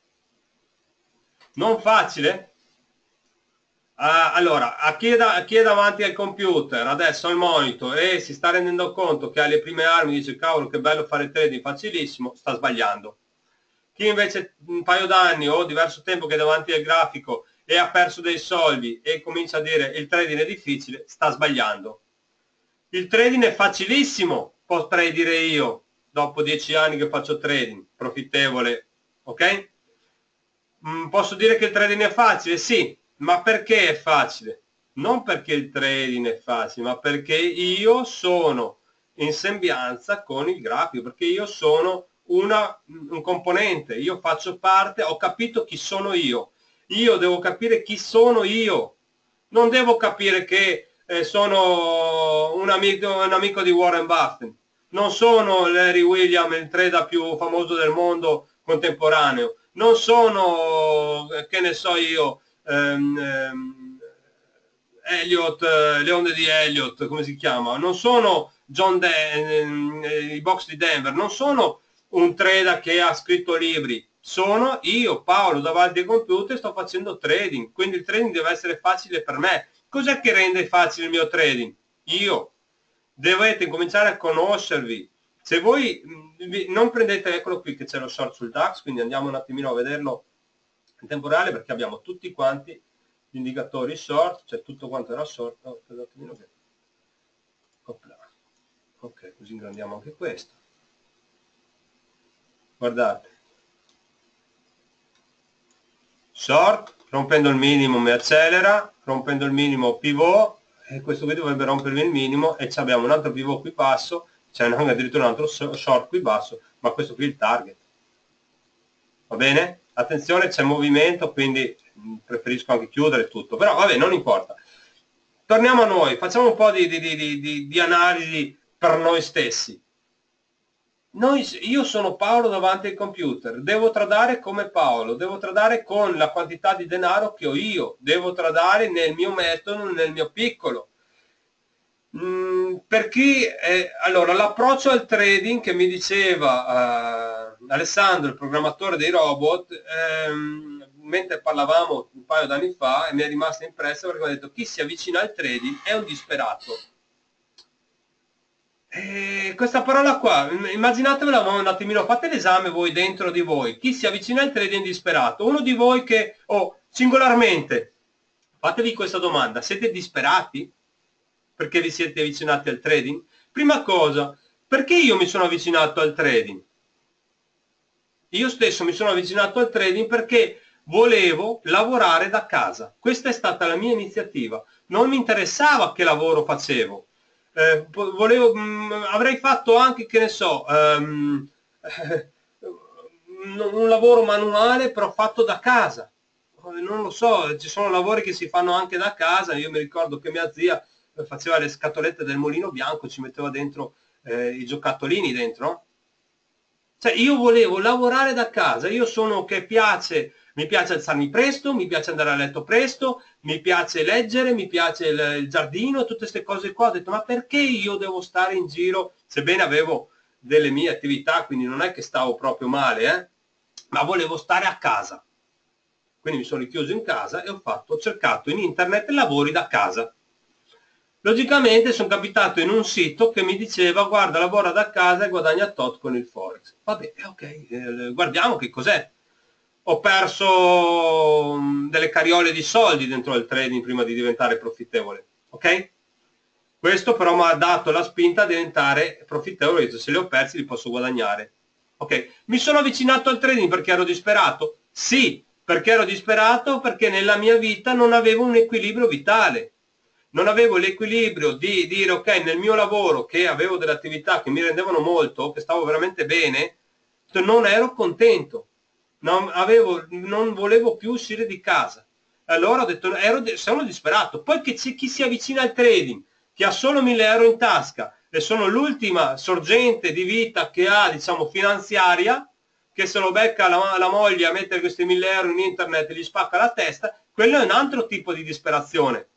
Non facile? Uh, allora, a chi, da, a chi è davanti al computer, adesso al monitor, e si sta rendendo conto che ha le prime armi, dice cavolo che bello fare trading, facilissimo, sta sbagliando. Chi invece un paio d'anni o diverso tempo che è davanti al grafico e ha perso dei soldi e comincia a dire il trading è difficile, sta sbagliando. Il trading è facilissimo, potrei dire io, dopo dieci anni che faccio trading, profittevole, ok? Mm, posso dire che il trading è facile? Sì, ma perché è facile? Non perché il trading è facile, ma perché io sono in sembianza con il grafico, perché io sono una, un componente, io faccio parte, ho capito chi sono io, io devo capire chi sono io, non devo capire che eh, sono un amico, un amico di Warren Buffett, non sono Larry William, il trader più famoso del mondo contemporaneo, non sono, che ne so io, ehm, ehm, Elliot, eh, Leone di Elliot, come si chiama? Non sono John De- ehm, eh, i box di Denver, non sono un trader che ha scritto libri, sono io, Paolo, davanti al computer sto facendo trading, quindi il trading deve essere facile per me. Cos'è che rende facile il mio trading? Io. dovete incominciare a conoscervi. Se voi non prendete, eccolo qui che c'è lo short sul DAX, quindi andiamo un attimino a vederlo in tempo reale, perché abbiamo tutti quanti gli indicatori short, cioè tutto quanto era short. Oh, un attimino che... ok, così ingrandiamo anche questo. Guardate, short, rompendo il minimo mi accelera, rompendo il minimo pivot, e questo qui dovrebbe rompermi il minimo, e abbiamo un altro pivot qui basso, c'è cioè addirittura un altro short qui basso, ma questo qui è il target. Va bene? Attenzione, c'è movimento, quindi preferisco anche chiudere tutto, però vabbè, non importa. Torniamo a noi, facciamo un po' di, di, di, di, di analisi per noi stessi. Noi, io sono Paolo davanti al computer, devo tradare come Paolo, devo tradare con la quantità di denaro che ho io, devo tradare nel mio metodo, nel mio piccolo. Mm, per chi è, allora l'approccio al trading che mi diceva uh, Alessandro, il programmatore dei robot, ehm, mentre parlavamo un paio d'anni fa, e mi è rimasta impressa perché mi ha detto: chi si avvicina al trading è un disperato. E questa parola qua, immaginatevela un attimino, fate l'esame voi dentro di voi, chi si avvicina al trading disperato, uno di voi che, o oh, singolarmente, fatevi questa domanda: siete disperati perché vi siete avvicinati al trading? Prima cosa, perché io mi sono avvicinato al trading? Io stesso mi sono avvicinato al trading perché volevo lavorare da casa, questa è stata la mia iniziativa, non mi interessava che lavoro facevo. Eh, volevo, mh, avrei fatto anche, che ne so, um, eh, un lavoro manuale però fatto da casa, non lo so, ci sono lavori che si fanno anche da casa. Io mi ricordo che mia zia faceva le scatolette del mulino bianco, ci metteva dentro eh, i giocattolini dentro. Cioè io volevo lavorare da casa, io sono che piace, mi piace alzarmi presto, mi piace andare a letto presto, mi piace leggere, mi piace il, il giardino, tutte queste cose qua. Ho detto: ma perché io devo stare in giro, sebbene avevo delle mie attività, quindi non è che stavo proprio male, eh? Ma volevo stare a casa. Quindi mi sono richiuso in casa e ho fatto, ho cercato in internet lavori da casa. Logicamente sono capitato in un sito che mi diceva: guarda, lavora da casa e guadagna tot con il Forex. Vabbè, ok, eh, guardiamo che cos'è. Ho perso mh, delle cariole di soldi dentro il trading prima di diventare profittevole, ok? Questo però mi ha dato la spinta a diventare profittevole. Ho detto: se li ho persi li posso guadagnare. Ok, mi sono avvicinato al trading perché ero disperato? Sì, perché ero disperato perché nella mia vita non avevo un equilibrio vitale. Non avevo l'equilibrio di dire: ok, nel mio lavoro, che avevo delle attività che mi rendevano molto, che stavo veramente bene, non ero contento, non, avevo, non volevo più uscire di casa. Allora ho detto: ero, sono disperato. Poi che c'è chi si avvicina al trading, che ha solo mille euro in tasca e sono l'ultima sorgente di vita che ha, diciamo, finanziaria, che se lo becca la, la moglie a mettere questi mille euro in internet e gli spacca la testa, quello è un altro tipo di disperazione.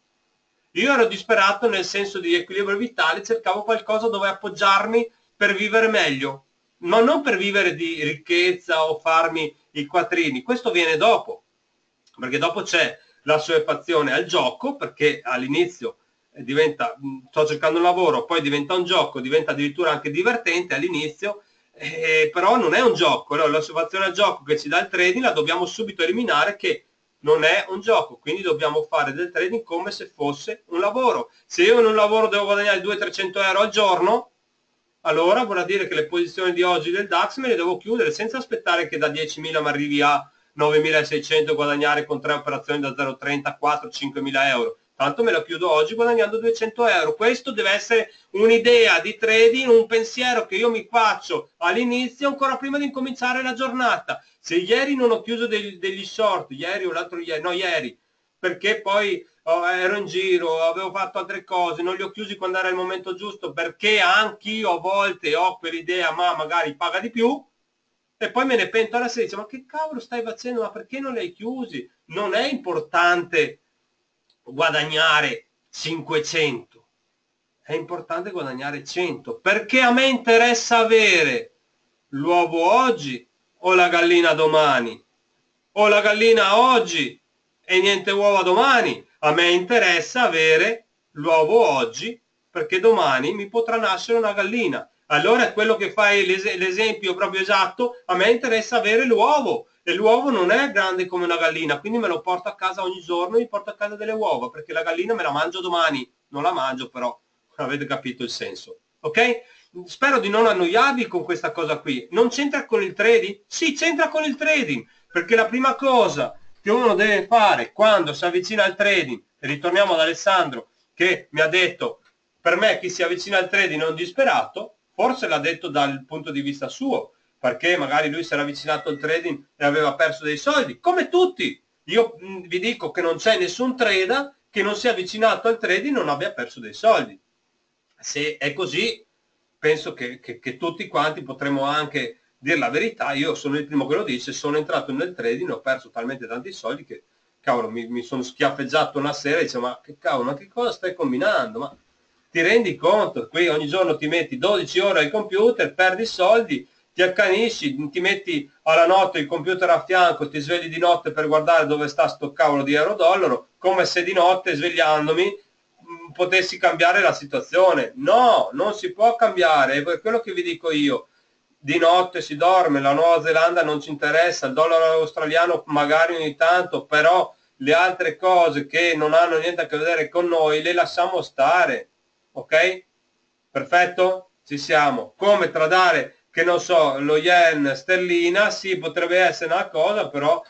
Io ero disperato nel senso di equilibrio vitale, cercavo qualcosa dove appoggiarmi per vivere meglio, ma non per vivere di ricchezza o farmi i quattrini. Questo viene dopo, perché dopo c'è la assuefazione al gioco, perché all'inizio diventa, sto cercando un lavoro, poi diventa un gioco, diventa addirittura anche divertente all'inizio, eh, però non è un gioco. Allora, l'assuefazione al gioco che ci dà il trading la dobbiamo subito eliminare, che non è un gioco, quindi dobbiamo fare del trading come se fosse un lavoro. Se io in un lavoro devo guadagnare duecento trecento euro al giorno, allora vuol dire che le posizioni di oggi del DAX me le devo chiudere senza aspettare che da diecimila mi arrivi a novemilaseicento, guadagnare con tre operazioni da zero virgola trenta, quattro cinquemila euro. Tanto me la chiudo oggi guadagnando duecento euro. Questo deve essere un'idea di trading, un pensiero che io mi faccio all'inizio, ancora prima di incominciare la giornata. Se ieri non ho chiuso degli, degli short, ieri o l'altro ieri, no ieri, perché poi oh, ero in giro, avevo fatto altre cose, non li ho chiusi quando era il momento giusto, perché anch'io a volte ho quell'idea, ma magari paga di più, e poi me ne pento alla sera, ma che cavolo stai facendo, ma perché non li hai chiusi? Non è importante guadagnare cinquecento, è importante guadagnare cento, perché a me interessa avere l'uovo oggi o la gallina domani, o la gallina oggi e niente uova domani. A me interessa avere l'uovo oggi perché domani mi potrà nascere una gallina. Allora è quello che fai l'es- l'esempio proprio esatto, a me interessa avere l'uovo e l'uovo non è grande come una gallina, quindi me lo porto a casa ogni giorno, mi porto a casa delle uova, perché la gallina me la mangio domani, non la mangio però, avete capito il senso, ok? Spero di non annoiarvi con questa cosa qui. Non c'entra con il trading? Sì, c'entra con il trading, perché la prima cosa che uno deve fare quando si avvicina al trading, e ritorniamo ad Alessandro che mi ha detto, per me chi si avvicina al trading è un disperato, forse l'ha detto dal punto di vista suo, perché magari lui si era avvicinato al trading e aveva perso dei soldi, come tutti. Io mh, vi dico che non c'è nessun trader che non si è avvicinato al trading e non abbia perso dei soldi. Se è così, penso che, che, che tutti quanti potremmo anche dire la verità. Io sono il primo che lo dice, sono entrato nel trading, ho perso talmente tanti soldi che cavolo mi, mi sono schiaffeggiato una sera e dice ma che cavolo, ma che cosa stai combinando? Ma ti rendi conto? Qui ogni giorno ti metti dodici ore al computer, perdi soldi, ti accanisci, ti metti alla notte il computer a fianco, ti svegli di notte per guardare dove sta sto cavolo di euro-dollaro, come se di notte svegliandomi potessi cambiare la situazione. No, non si può cambiare, è quello che vi dico io. Di notte si dorme, la Nuova Zelanda non ci interessa, il dollaro australiano magari ogni tanto, però le altre cose che non hanno niente a che vedere con noi le lasciamo stare, ok? Perfetto? Ci siamo. Come tradare, che non so, lo yen sterlina, sì, potrebbe essere una cosa, però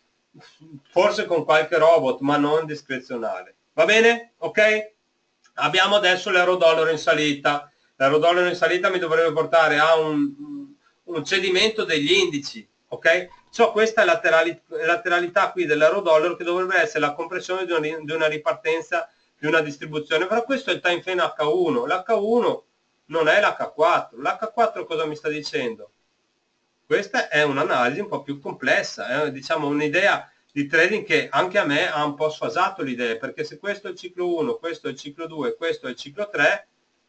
forse con qualche robot, ma non discrezionale. Va bene? Ok? Abbiamo adesso l'euro-dollaro in salita. L'euro-dollaro in salita mi dovrebbe portare a un, un cedimento degli indici, ok? C'ho questa laterali, lateralità qui dell'euro-dollaro che dovrebbe essere la compressione di una, di una ripartenza, di una distribuzione, però questo è il time frame acca uno. L'H uno non è l'H quattro. L'H quattro cosa mi sta dicendo? Questa è un'analisi un po' più complessa, è diciamo un'idea di trading che anche a me ha un po' sfasato l'idea, perché se questo è il ciclo uno, questo è il ciclo due, questo è il ciclo tre,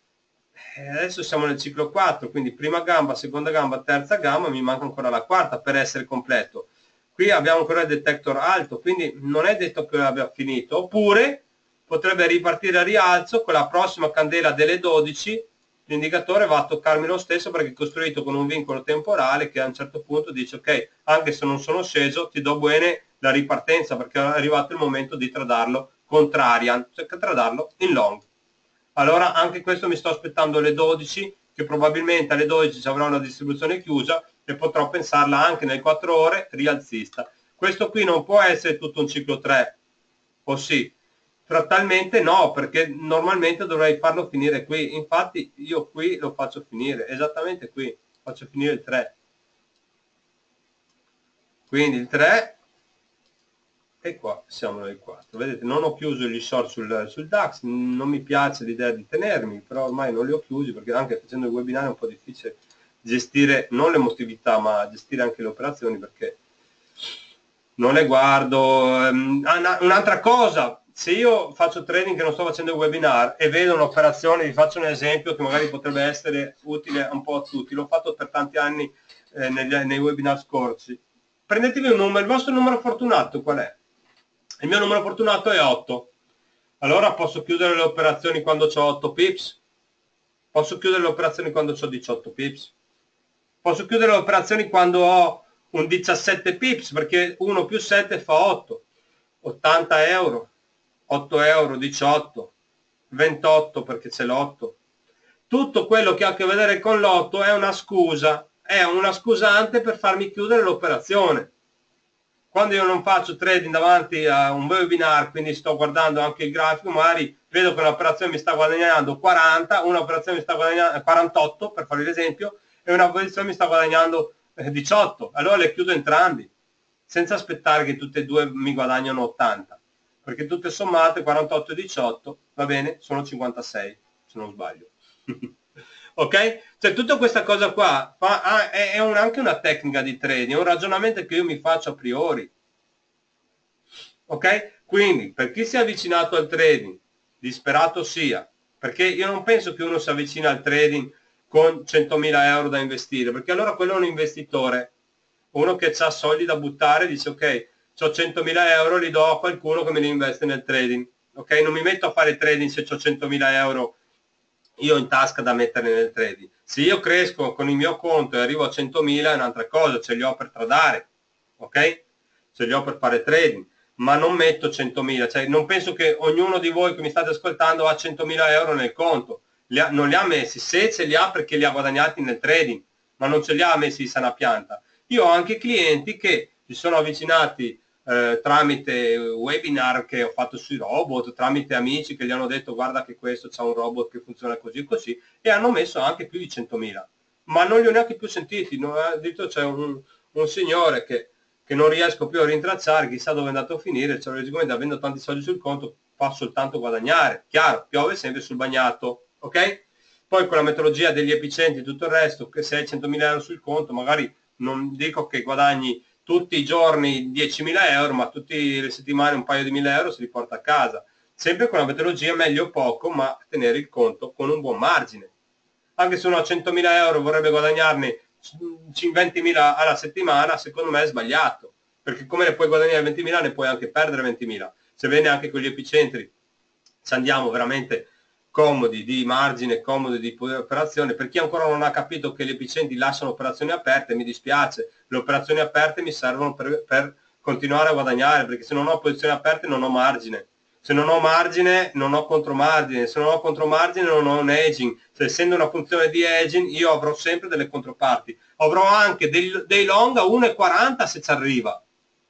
adesso siamo nel ciclo quattro, quindi prima gamba, seconda gamba, terza gamba, mi manca ancora la quarta per essere completo. Qui abbiamo ancora il detector alto, quindi non è detto che abbia finito, oppure potrebbe ripartire a rialzo con la prossima candela delle dodici, l'indicatore va a toccarmi lo stesso perché è costruito con un vincolo temporale che a un certo punto dice ok, anche se non sono sceso ti do bene la ripartenza perché è arrivato il momento di tradarlo contrarian, cioè tradarlo in long. Allora anche questo mi sto aspettando le dodici, che probabilmente alle dodici ci avrà una distribuzione chiusa e potrò pensarla anche nelle quattro ore rialzista. Questo qui non può essere tutto un ciclo tre, o sì? Trattalmente no, perché normalmente dovrei farlo finire qui. Infatti io qui lo faccio finire, esattamente qui, faccio finire il tre. Quindi il tre e qua siamo nel quattro. Vedete, non ho chiuso gli short sul, sul DAX, non mi piace l'idea di tenermi, però ormai non li ho chiusi perché anche facendo il webinar è un po' difficile gestire non l'emotività ma gestire anche le operazioni perché non le guardo. Un'altra cosa, se io faccio trading che non sto facendo il webinar e vedo un'operazione, vi faccio un esempio che magari potrebbe essere utile un po' a tutti, l'ho fatto per tanti anni eh, negli, nei webinar scorsi. Prendetevi un numero, il vostro numero fortunato qual è? Il mio numero fortunato è otto. Allora posso chiudere le operazioni quando ho otto pips? Posso chiudere le operazioni quando ho diciotto pips? Posso chiudere le operazioni quando ho un diciassette pips, perché uno più sette fa otto. ottanta euro, otto euro, diciotto, ventotto perché c'è l'otto. Tutto quello che ha a che vedere con l'otto è una scusa, è una scusante per farmi chiudere l'operazione. Quando io non faccio trading davanti a un webinar, quindi sto guardando anche il grafico, magari vedo che un'operazione mi sta guadagnando quaranta, un'operazione mi sta guadagnando quarantotto, per fare l'esempio, e una posizione mi sta guadagnando diciotto. Allora le chiudo entrambi, senza aspettare che tutte e due mi guadagnano ottanta, perché tutte sommate quarantotto e diciotto, va bene, sono cinquantasei, se non sbaglio. Ok? Cioè tutta questa cosa qua fa, ah, è, è un, anche una tecnica di trading, è un ragionamento che io mi faccio a priori. Ok? Quindi per chi si è avvicinato al trading, disperato sia, perché io non penso che uno si avvicina al trading con centomila euro da investire, perché allora quello è un investitore, uno che ha soldi da buttare, dice ok, ho centomila euro, li do a qualcuno che me li investe nel trading. Ok? Non mi metto a fare trading se ho centomila euro io ho in tasca da mettere nel trading. Se io cresco con il mio conto e arrivo a centomila è un'altra cosa, ce li ho per tradare, ok? Ce li ho per fare trading, ma non metto centomila, cioè non penso che ognuno di voi che mi state ascoltando ha centomila euro nel conto, li ha, non li ha messi, se ce li ha perché li ha guadagnati nel trading, ma non ce li ha messi in sana pianta. Io ho anche clienti che si sono avvicinati eh, tramite webinar che ho fatto sui robot, tramite amici che gli hanno detto guarda che questo c'ha un robot che funziona così e così, e hanno messo anche più di centomila, ma non li ho neanche più sentiti. Non ha detto c'è un, un signore che, che non riesco più a rintracciare, chissà dove è andato a finire, cioè logicamente avendo tanti soldi sul conto fa soltanto guadagnare, chiaro, piove sempre sul bagnato, ok? Poi con la metodologia degli epicentri e tutto il resto, che se hai centomila euro sul conto, magari non dico che guadagni tutti i giorni diecimila euro, ma tutte le settimane un paio di mila euro si li porta a casa. Sempre con la metodologia meglio poco, ma tenere il conto con un buon margine. Anche se uno a centomila euro vorrebbe guadagnarne ventimila alla settimana, secondo me è sbagliato, perché come ne puoi guadagnare ventimila ne puoi anche perdere ventimila. Se bene anche con gli epicentri ci andiamo veramente comodi di margine, comodi di operazione. Per chi ancora non ha capito che gli epicentri lasciano operazioni aperte, mi dispiace, le operazioni aperte mi servono per, per continuare a guadagnare, perché se non ho posizioni aperte non ho margine, se non ho margine non ho contromargine, se non ho contromargine non ho un hedging, se essendo una funzione di hedging io avrò sempre delle controparti, avrò anche dei, dei long a uno virgola quaranta se ci arriva,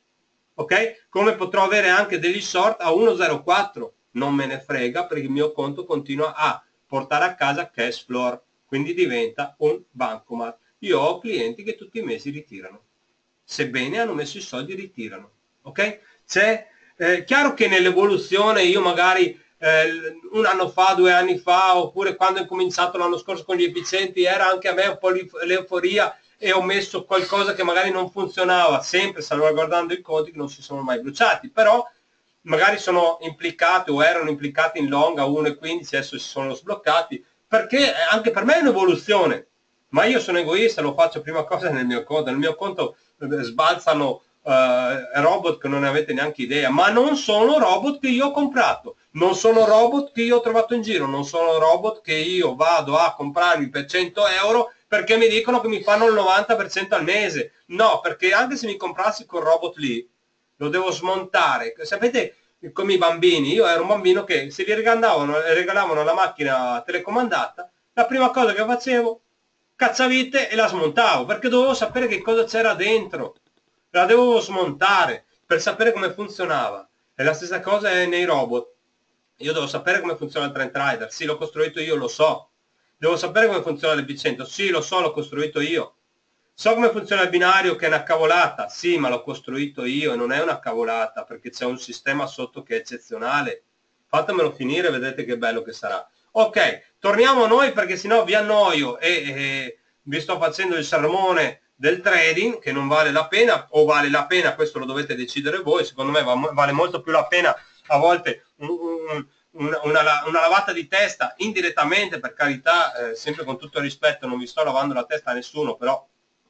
ok? Come potrò avere anche degli short a uno virgola zero quattro, non me ne frega perché il mio conto continua a portare a casa cash floor, quindi diventa un bancomat. Io ho clienti che tutti i mesi ritirano, sebbene hanno messo i soldi ritirano, ok? C'è eh, chiaro che nell'evoluzione io magari eh, un anno fa, due anni fa, oppure quando ho cominciato l'anno scorso con gli epicentri, era anche a me un po' l'euforia e ho messo qualcosa che magari non funzionava, sempre salvaguardando i conti che non si sono mai bruciati, però magari sono implicati o erano implicati in long a uno virgola quindici, adesso si sono sbloccati, perché anche per me è un'evoluzione, ma io sono egoista, lo faccio prima cosa nel mio conto, nel mio conto sbalzano eh, robot che non ne avete neanche idea, ma non sono robot che io ho comprato, non sono robot che io ho trovato in giro, non sono robot che io vado a comprarmi per cento euro perché mi dicono che mi fanno il novanta per cento al mese. No, perché anche se mi comprassi quel robot lì, lo devo smontare. Sapete, come i bambini, io ero un bambino che se gli regalavano, regalavano la macchina telecomandata, la prima cosa che facevo, cacciavite e la smontavo, perché dovevo sapere che cosa c'era dentro, la dovevo smontare per sapere come funzionava. E la stessa cosa è nei robot. Io devo sapere come funziona il Trend Rider, sì l'ho costruito io, lo so. Devo sapere come funziona l'epicentro, sì lo so, l'ho costruito io. So come funziona il binario che è una cavolata, sì ma l'ho costruito io e non è una cavolata perché c'è un sistema sotto che è eccezionale. Fatemelo finire, vedete che bello che sarà. Ok, torniamo a noi perché sennò vi annoio e, e vi sto facendo il sermone del trading che non vale la pena, o vale la pena, questo lo dovete decidere voi. Secondo me vale molto più la pena a volte un, un, una, una, una lavata di testa indirettamente, per carità, eh, sempre con tutto il rispetto, non vi sto lavando la testa a nessuno, però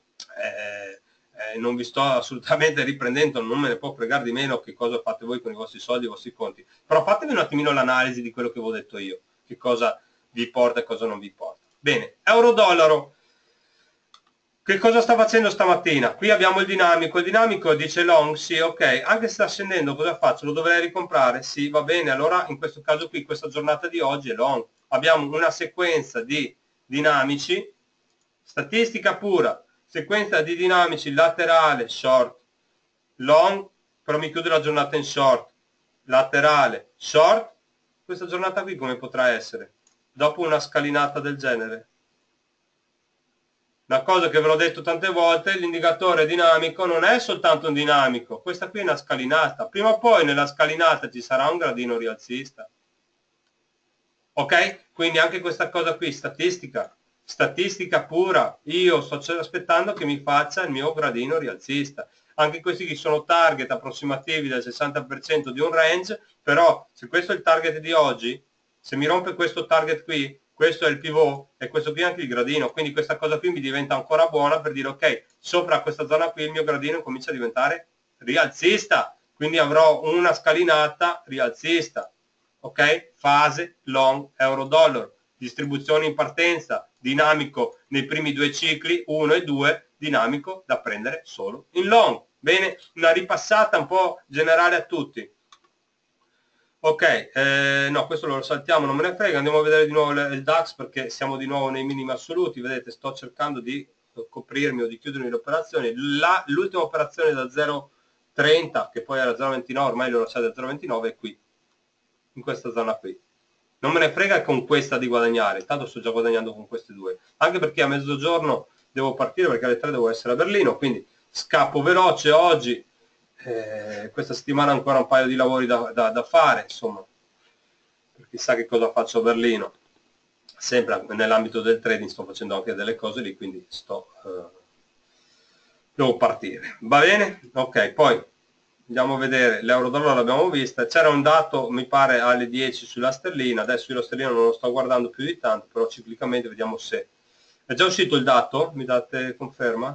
eh, eh, non vi sto assolutamente riprendendo, non me ne può fregare di meno che cosa fate voi con i vostri soldi, i vostri conti, però fatevi un attimino l'analisi di quello che vi ho detto io, che cosa vi porta e cosa non vi porta. Bene, euro-dollaro. Che cosa sta facendo stamattina? Qui abbiamo il dinamico, il dinamico dice long, sì, ok, anche se sta scendendo cosa faccio? Lo dovrei ricomprare? Sì, va bene, allora in questo caso qui, questa giornata di oggi è long. Abbiamo una sequenza di dinamici, statistica pura, sequenza di dinamici laterale, short, long, però mi chiude la giornata in short, laterale, short, questa giornata qui come potrà essere? Dopo una scalinata del genere. Una cosa che ve l'ho detto tante volte, l'indicatore dinamico non è soltanto un dinamico, questa qui è una scalinata, prima o poi nella scalinata ci sarà un gradino rialzista, ok? Quindi anche questa cosa qui, statistica, statistica pura, io sto aspettando che mi faccia il mio gradino rialzista, anche questi che sono target approssimativi del sessanta per cento di un range, però se questo è il target di oggi, se mi rompe questo target qui, questo è il pivot e questo qui è anche il gradino, quindi questa cosa qui mi diventa ancora buona per dire ok, sopra questa zona qui il mio gradino comincia a diventare rialzista, quindi avrò una scalinata rialzista, ok? Fase long euro dollaro. distribuzione in partenza, dinamico nei primi due cicli, uno e due, dinamico da prendere solo in long. Bene, una ripassata un po' generale a tutti. Ok, eh, no, questo lo saltiamo, non me ne frega, andiamo a vedere di nuovo il DAX perché siamo di nuovo nei minimi assoluti, vedete, sto cercando di coprirmi o di chiudermi le operazioni. L'ultima operazione da zero virgola trenta, che poi era zero virgola ventinove, ormai l'ho lasciata da zero virgola ventinove, è qui, in questa zona qui. Non me ne frega con questa di guadagnare, tanto sto già guadagnando con queste due, anche perché a mezzogiorno devo partire perché alle tre devo essere a Berlino, quindi scappo veloce oggi. Eh, questa settimana ancora un paio di lavori da, da, da fare, insomma, chissà che cosa faccio a Berlino. Sempre nell'ambito del trading sto facendo anche delle cose lì, quindi sto eh, devo partire. Va bene? Ok, poi andiamo a vedere l'euro dollaro, l'abbiamo vista, c'era un dato mi pare alle dieci sulla sterlina, adesso io la sterlina non lo sto guardando più di tanto, però ciclicamente vediamo se è già uscito il dato. Mi date conferma?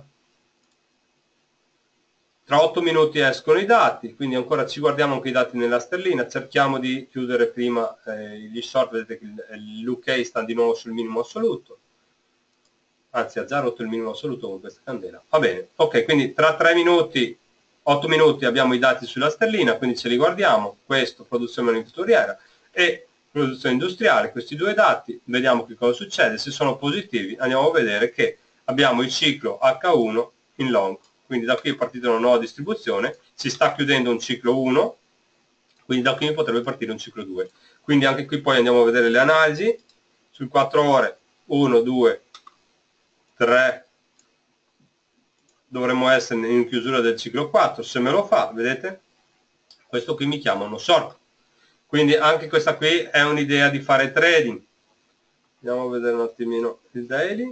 Tra otto minuti escono i dati, quindi ancora ci guardiamo anche i dati nella sterlina, cerchiamo di chiudere prima eh, gli short, vedete che l'U K sta di nuovo sul minimo assoluto, anzi ha già rotto il minimo assoluto con questa candela. Va bene, ok, quindi tra tre minuti, otto minuti abbiamo i dati sulla sterlina, quindi ce li guardiamo, questo produzione manifatturiera e produzione industriale, questi due dati, vediamo che cosa succede. Se sono positivi andiamo a vedere che abbiamo il ciclo acca uno in long. Quindi da qui è partita una nuova distribuzione, si sta chiudendo un ciclo uno, quindi da qui potrebbe partire un ciclo due. Quindi anche qui poi andiamo a vedere le analisi, sul quattro ore, uno, due, tre, dovremmo essere in chiusura del ciclo quattro, se me lo fa, vedete? Questo qui mi chiama uno short. Quindi anche questa qui è un'idea di fare trading. Andiamo a vedere un attimino il daily.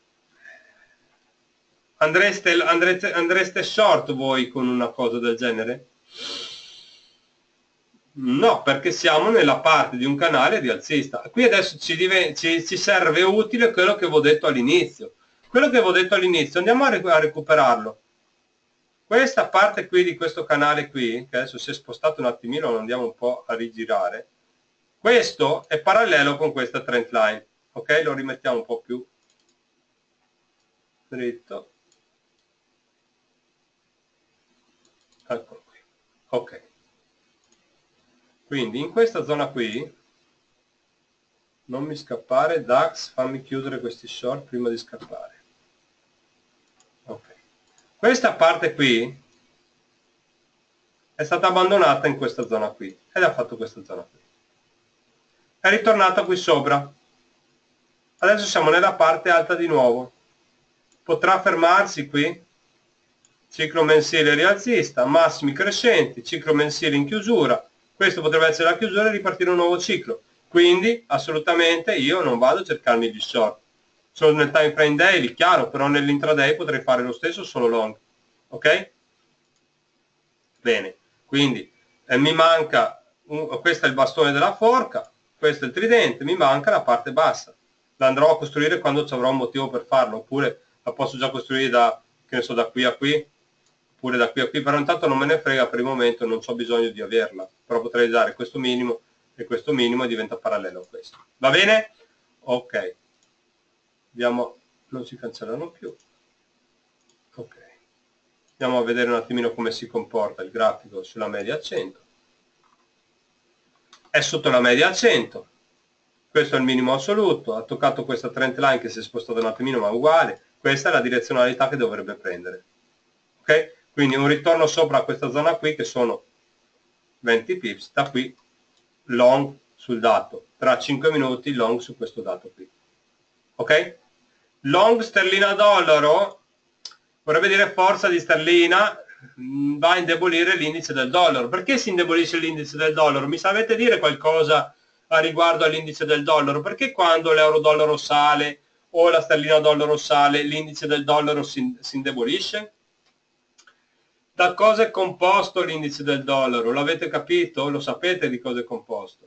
Andreste, andrete, andreste short voi con una cosa del genere? No, perché siamo nella parte di un canale rialzista. Qui adesso ci, diven- ci, ci serve utile quello che vi ho detto all'inizio. Quello che vi ho detto all'inizio, andiamo a, recu- a recuperarlo. Questa parte qui di questo canale qui, che adesso si è spostato un attimino, lo andiamo un po' a rigirare. Questo è parallelo con questa trend line. Ok, lo rimettiamo un po' più dritto. Eccolo qui. Ok. Quindi in questa zona qui, non mi scappare, DAX, fammi chiudere questi short prima di scappare. Ok. Questa parte qui è stata abbandonata in questa zona qui ed ha fatto questa zona qui. È ritornata qui sopra. Adesso siamo nella parte alta di nuovo. Potrà fermarsi qui? Ciclo mensile rialzista, massimi crescenti, ciclo mensile in chiusura. Questo potrebbe essere la chiusura e ripartire un nuovo ciclo. Quindi assolutamente io non vado a cercarmi gli short. Sono nel time frame daily, chiaro, però nell'intraday potrei fare lo stesso solo long. Ok? Bene, quindi eh, mi manca, un, questo è il bastone della forca, questo è il tridente, mi manca la parte bassa. La andrò a costruire quando ci avrò un motivo per farlo, oppure la posso già costruire da, che ne so, da qui a qui, oppure da qui a qui, però intanto non me ne frega per il momento, non ho bisogno di averla, però potrei dare questo minimo e questo minimo e diventa parallelo a questo. Va bene? Ok. Vediamo, non si cancellano più. Ok. Andiamo a vedere un attimino come si comporta il grafico sulla media a cento. È sotto la media a cento. Questo è il minimo assoluto, ha toccato questa trend line che si è spostata un attimino ma uguale. Questa è la direzionalità che dovrebbe prendere. Ok? Quindi un ritorno sopra questa zona qui che sono venti pips, da qui long sul dato, tra cinque minuti long su questo dato qui. Ok? Long sterlina dollaro vorrebbe dire forza di sterlina va a indebolire l'indice del dollaro. Perché si indebolisce l'indice del dollaro? Mi sapete dire qualcosa a riguardo all'indice del dollaro? Perché quando l'euro dollaro sale o la sterlina dollaro sale l'indice del dollaro si, si indebolisce? Da cosa è composto l'indice del dollaro? L'avete capito? Lo sapete di cosa è composto?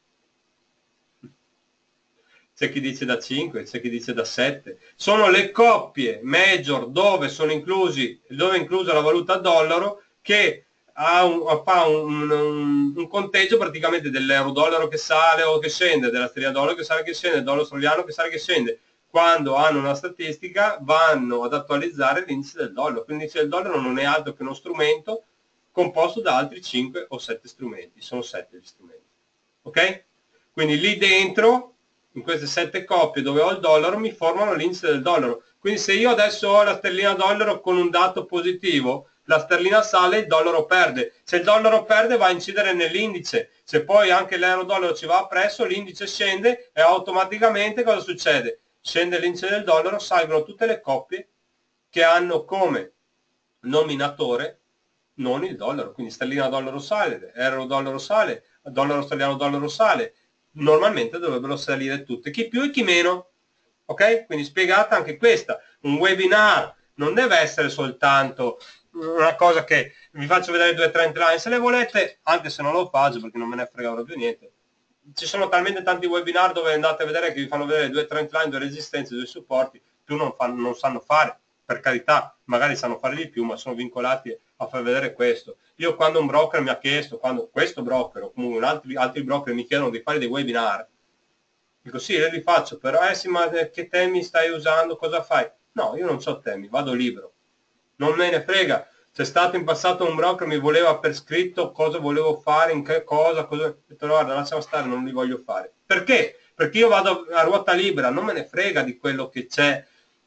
C'è chi dice da cinque, c'è chi dice da sette. Sono le coppie major dove sono inclusi, dove è inclusa la valuta dollaro che ha un, fa un, un, un conteggio praticamente dell'euro dollaro che sale o che scende, della sterlina dollaro che sale che scende, del dollaro australiano che sale che scende. Quando hanno una statistica vanno ad attualizzare l'indice del dollaro. Quindi l'indice del dollaro non è altro che uno strumento composto da altri cinque o sette strumenti, sono sette gli strumenti. Ok? Quindi lì dentro, in queste sette coppie dove ho il dollaro, mi formano l'indice del dollaro. Quindi se io adesso ho la sterlina dollaro con un dato positivo, la sterlina sale, il dollaro perde. Se il dollaro perde va a incidere nell'indice. Se poi anche l'euro dollaro ci va appresso, l'indice scende e automaticamente cosa succede? Scende l'indice del dollaro, salgono tutte le coppie che hanno come nominatore non il dollaro. Quindi sterlina dollaro sale, euro dollaro sale, dollaro australiano dollaro sale. Normalmente dovrebbero salire tutte, chi più e chi meno. Ok? Quindi spiegata anche questa. Un webinar non deve essere soltanto una cosa che vi faccio vedere due trend line, se le volete, anche se non lo faccio perché non me ne frega più niente. Ci sono talmente tanti webinar dove andate a vedere che vi fanno vedere due trend line, due resistenze, due supporti, più non, fanno, non sanno fare, per carità, magari sanno fare di più, ma sono vincolati a far vedere questo. Io quando un broker mi ha chiesto, quando questo broker o comunque altri, altri broker mi chiedono di fare dei webinar, dico sì, io li faccio, però eh sì, ma che temi stai usando, cosa fai? No, io non ho temi, vado libero. Non me ne frega. C'è stato in passato un broker mi voleva per scritto cosa volevo fare, in che cosa, cosa. Ho detto guarda, lasciamo stare, non li voglio fare. Perché? Perché io vado a ruota libera, non me ne frega di quello che c'è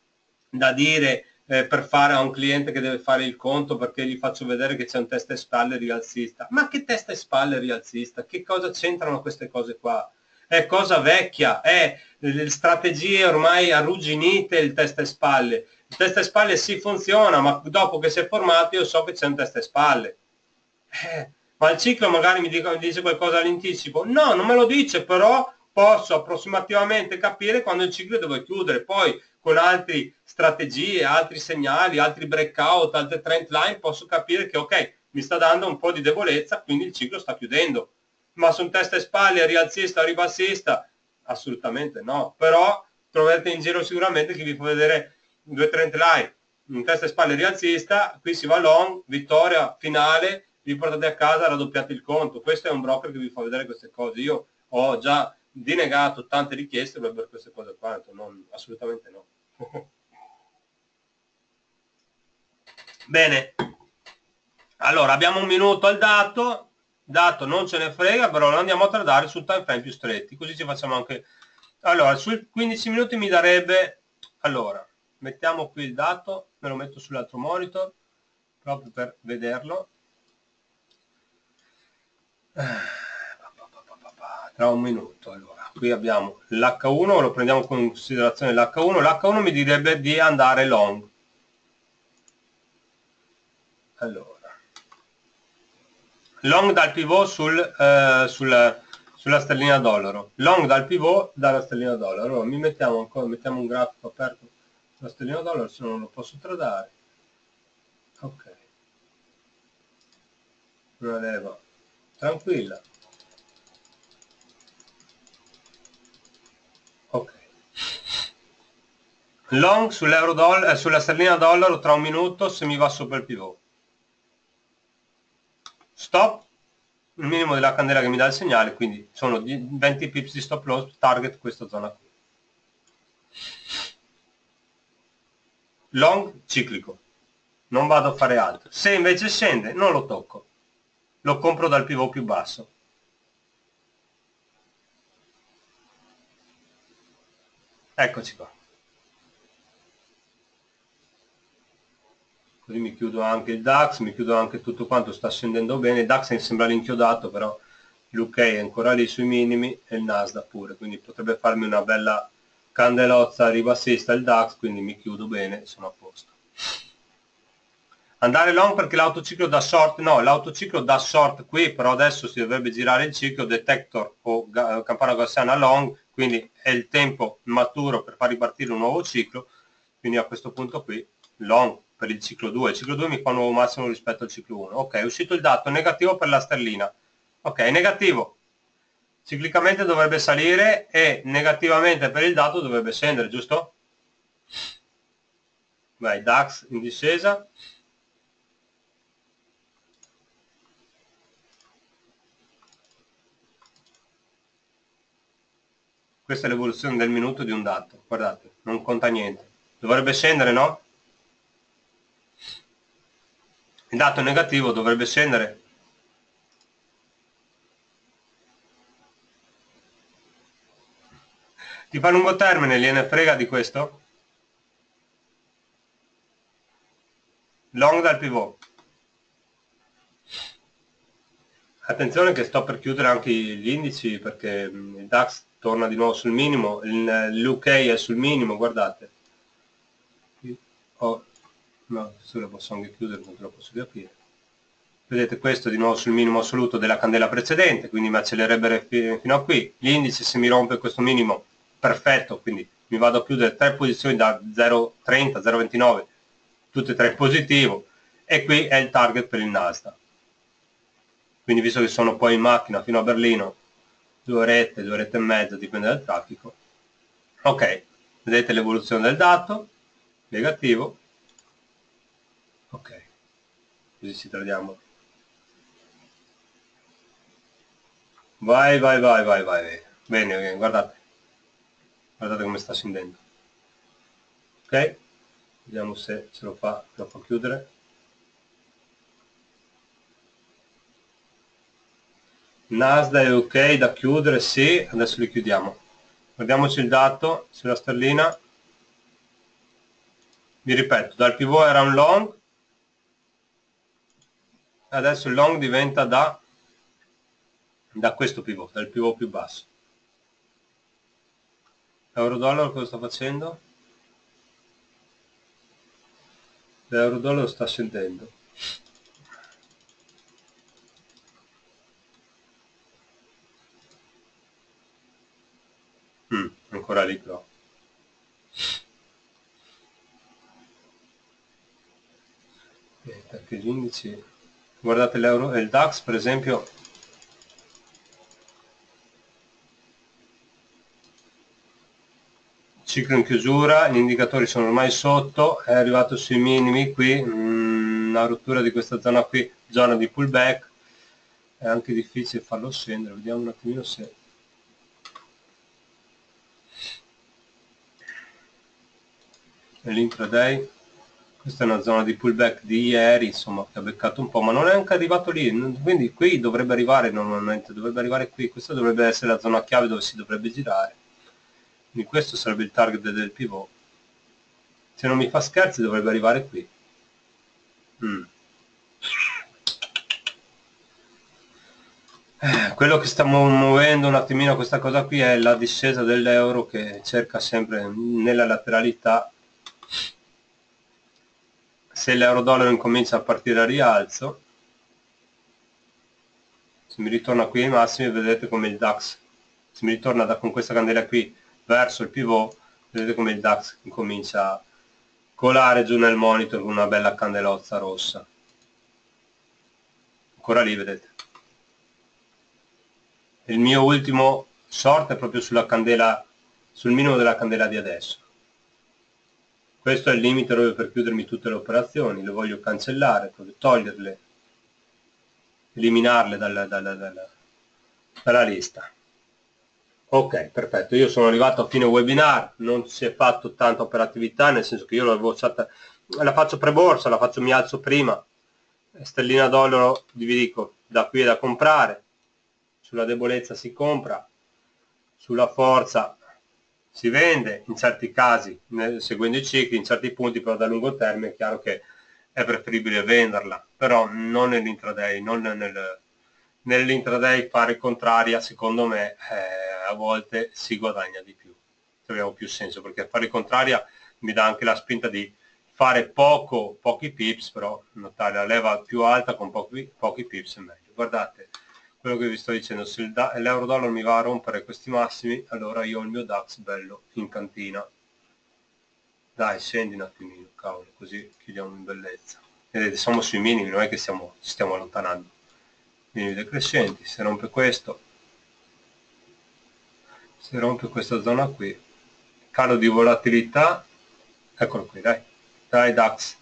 da dire eh, per fare a un cliente che deve fare il conto perché gli faccio vedere che c'è un testa e spalle rialzista. Ma che testa e spalle rialzista? Che cosa c'entrano queste cose qua? È cosa vecchia, è le strategie ormai arrugginite il testa e spalle. Il testa e spalle sì funziona, ma dopo che si è formato io so che c'è un testa e spalle. Eh, ma il ciclo magari mi, dico, mi dice qualcosa all'anticipo? No, non me lo dice, però posso approssimativamente capire quando il ciclo deve chiudere. Poi con altre strategie, altri segnali, altri breakout, altre trend line posso capire che ok, mi sta dando un po' di debolezza, quindi il ciclo sta chiudendo. Ma su un testa e spalle, rialzista o ribassista? Assolutamente no. Però troverete in giro sicuramente chi vi fa vedere due trend line, un testa e spalle rialzista, qui si va long, vittoria finale, vi portate a casa, raddoppiate il conto. Questo è un broker che vi fa vedere queste cose. Io ho già dinegato tante richieste per queste cose qua, non, assolutamente no. Bene, allora abbiamo un minuto al dato, dato non ce ne frega, però lo andiamo a tradare sul time frame più stretti, così ci facciamo anche. Allora, sui quindici minuti mi darebbe, allora, mettiamo qui il dato, me lo metto sull'altro monitor, proprio per vederlo. Tra un minuto, allora, qui abbiamo l'H uno, lo prendiamo con considerazione l'H uno, l'H uno mi direbbe di andare long. Allora, long dal pivot sul, eh, sul, sulla sterlina dollaro, long dal pivot dalla sterlina dollaro. Allora, mi mettiamo ancora, mettiamo un grafico aperto sulla sterlina dollaro, se no non lo posso tradare. Ok, una leva tranquilla. Ok, long sull'euro dollaro, eh, sulla sterlina dollaro tra un minuto se mi va sopra il pivot. Stop, il minimo della candela che mi dà il segnale, quindi sono venti pips di stop loss, target questa zona qui. Long ciclico, non vado a fare altro. Se invece scende non lo tocco, lo compro dal pivot più basso. Eccoci qua. Così mi chiudo anche il DAX, mi chiudo anche tutto quanto sta scendendo bene. Il DAX sembra l'inchiodato, però l'U K è ancora lì sui minimi e il Nasdaq pure, quindi potrebbe farmi una bella candelozza ribassista il DAX, quindi mi chiudo bene, sono a posto. Andare long perché l'autociclo da short, no, l'autociclo da short qui, però adesso si dovrebbe girare il ciclo, detector o campana gaussiana long, quindi è il tempo maturo per far ripartire un nuovo ciclo, quindi a questo punto qui long per il ciclo due, il ciclo due mi fa un nuovo massimo rispetto al ciclo uno. Ok, è uscito il dato negativo per la sterlina. Ok, negativo, ciclicamente dovrebbe salire e negativamente per il dato dovrebbe scendere, giusto? Vai, DAX in discesa. questa è l'evoluzione del minuto di un dato, guardate, non conta niente, dovrebbe scendere, no? Il dato negativo dovrebbe scendere. Ti fa lungo termine, gliene frega di questo? Long dal pivot. Attenzione che sto per chiudere anche gli indici perché il DAX torna di nuovo sul minimo, l'U K è sul minimo, guardate. Oh, no, questo lo posso anche chiudere, non te lo posso capire. Vedete, questo è di nuovo sul minimo assoluto della candela precedente, quindi mi accelererebbe fino a qui. L'indice, se mi rompe questo minimo, perfetto, quindi mi vado a chiudere tre posizioni da zero virgola trenta, zero virgola ventinove, tutte e tre in positivo, e qui è il target per il Nasdaq. Quindi visto che sono poi in macchina fino a Berlino, due orette, due orette e mezza, dipende dal traffico. Ok, vedete l'evoluzione del dato, negativo. Ok, così ci troviamo. Vai, vai, vai, vai, vai. Bene, bene, guardate. Guardate come sta scendendo. Ok, vediamo se ce lo fa, lo fa chiudere. Nasdaq è ok da chiudere, sì, adesso li chiudiamo. Guardiamoci il dato sulla sterlina. Vi ripeto, dal pivot era un long, adesso il long diventa da, da questo pivot, dal pivot più basso. Euro-dollaro cosa sta facendo? L'euro-dollaro sta scendendo. Mm, ancora lì però. Eh, perché gli indici, guardate l'euro e il DAX per esempio, ciclo in chiusura, gli indicatori sono ormai sotto, è arrivato sui minimi qui, mm, una rottura di questa zona qui, zona di pullback, è anche difficile farlo scendere, vediamo un attimino se... L'intraday, questa è una zona di pullback di ieri, insomma, che ha beccato un po', ma non è anche arrivato lì, quindi qui dovrebbe arrivare normalmente, dovrebbe arrivare qui, questa dovrebbe essere la zona chiave dove si dovrebbe girare, quindi questo sarebbe il target del pivot, se non mi fa scherzi dovrebbe arrivare qui. Mm. Eh, quello che stiamo muovendo un attimino questa cosa qui è la discesa dell'euro che cerca sempre nella lateralità. Se l'euro-dollaro incomincia a partire a rialzo, se mi ritorna qui ai massimi, vedete come il DAX, se mi ritorna da, con questa candela qui verso il pivot, vedete come il DAX incomincia a colare giù nel monitor con una bella candelozza rossa. Ancora lì, vedete. Il mio ultimo short è proprio sulla candela, sul minimo della candela di adesso. Questo è il limite dove per chiudermi tutte le operazioni, le voglio cancellare, proprio toglierle, eliminarle dalla, dalla, dalla, dalla lista. Ok, perfetto, io sono arrivato a fine webinar, non si è fatto tanta operatività, nel senso che io l'avevo stata, la faccio pre-borsa, la faccio mi alzo prima, stellina dollaro, vi dico, da qui è da comprare, sulla debolezza si compra, sulla forza si vende, in certi casi, seguendo i cicli, in certi punti però da lungo termine è chiaro che è preferibile venderla, però non nell'intraday, non nel, nell'intraday fare contraria, secondo me eh, a volte si guadagna di più, troviamo più senso, perché fare contraria mi dà anche la spinta di fare poco, pochi pips, però notare la leva più alta con pochi, pochi pips è meglio. Guardate, quello che vi sto dicendo, se l'euro dollaro mi va a rompere questi massimi, allora io ho il mio DAX bello in cantina. Dai, scendi un attimino, cavolo, così chiudiamo in bellezza. Vedete, siamo sui minimi, non è che stiamo, ci stiamo allontanando. Minimi decrescenti, se rompe questo, se rompe questa zona qui, calo di volatilità, eccolo qui, dai, dai DAX.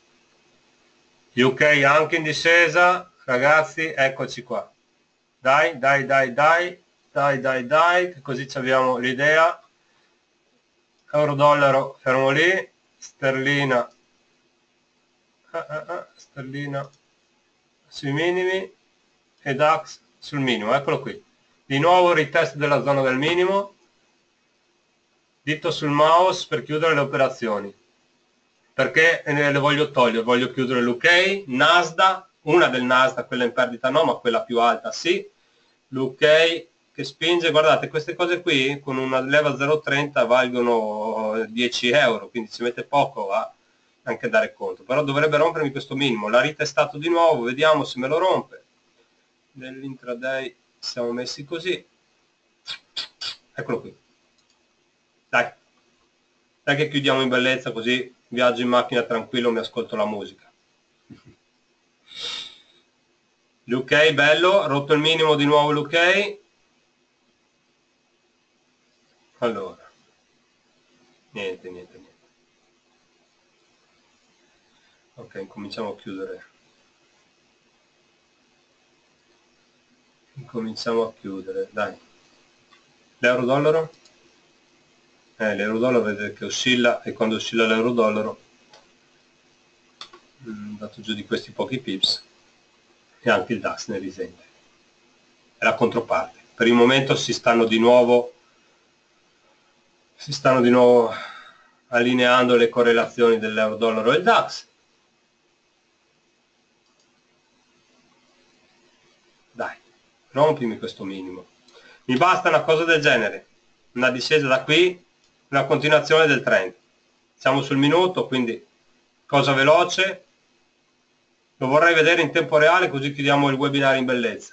U K anche in discesa, ragazzi, eccoci qua. Dai, dai, dai, dai, dai dai dai, che così abbiamo l'idea. Euro dollaro fermo lì, sterlina ah, ah, ah, sterlina sui minimi e DAX sul minimo, eccolo qui. Di nuovo retest della zona del minimo, dito sul mouse per chiudere le operazioni, perché le voglio togliere, voglio chiudere l'U K, Nasdaq, una del Nasdaq, quella in perdita no, ma quella più alta sì, l'U K che spinge, guardate queste cose qui con una leva zero virgola trenta valgono dieci euro, quindi ci mette poco a anche dare conto, però dovrebbe rompermi questo minimo, l'ha ritestato di nuovo, vediamo se me lo rompe. Nell'intraday siamo messi così, eccolo qui, dai, dai che chiudiamo in bellezza, così viaggio in macchina tranquillo, mi ascolto la musica. L'U K bello, rotto il minimo di nuovo l'U K, allora niente niente niente, ok, cominciamo a chiudere, cominciamo a chiudere, dai. L'euro dollaro, eh, l'euro dollaro vedete che oscilla, e quando oscilla l'euro dollaro mh, dato giù di questi pochi pips, e anche il DAX ne risente, è la controparte. Per il momento si stanno di nuovo si stanno di nuovo allineando le correlazioni dell'euro dollaro e il DAX. Dai, rompimi questo minimo, mi basta una cosa del genere, una discesa da qui, una continuazione del trend. Siamo sul minuto, quindi cosa veloce, lo vorrei vedere in tempo reale, così chiudiamo il webinar in bellezza.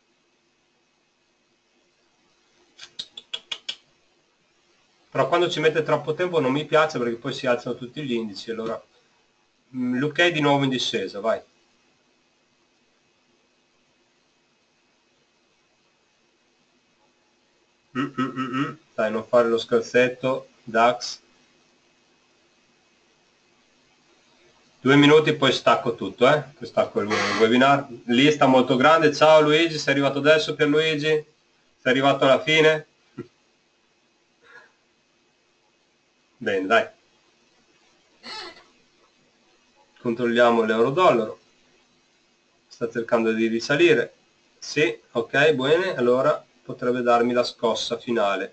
Però quando ci mette troppo tempo non mi piace, perché poi si alzano tutti gli indici. Allora l'U K di nuovo in discesa, vai. Mm, mm, mm, mm. Dai, non fare lo scherzetto, DAX. Due minuti poi stacco tutto, eh? Poi stacco il webinar. Lista molto grande, ciao Luigi, sei arrivato adesso Pierluigi? Sei arrivato alla fine? Bene, dai. Controlliamo l'euro dollaro. Sta cercando di risalire. Sì, ok, bene, allora potrebbe darmi la scossa finale.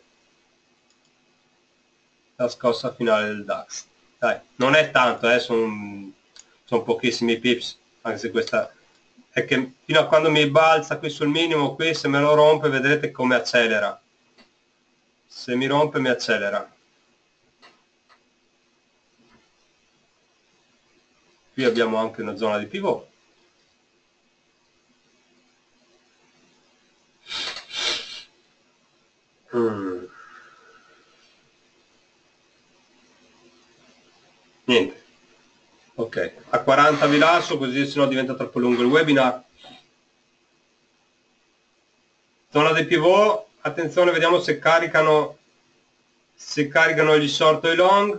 La scossa finale del DAX. Dai, non è tanto, eh, sono son pochissimi pips, anche se questa è che fino a quando mi balza qui sul minimo, qui se me lo rompe vedrete come accelera. Se mi rompe mi accelera. Qui abbiamo anche una zona di pivot. Mm. Niente. Ok, a quaranta vi lascio, così se no diventa troppo lungo il webinar. Zona dei pivot, attenzione, vediamo se caricano se caricano gli short o i long.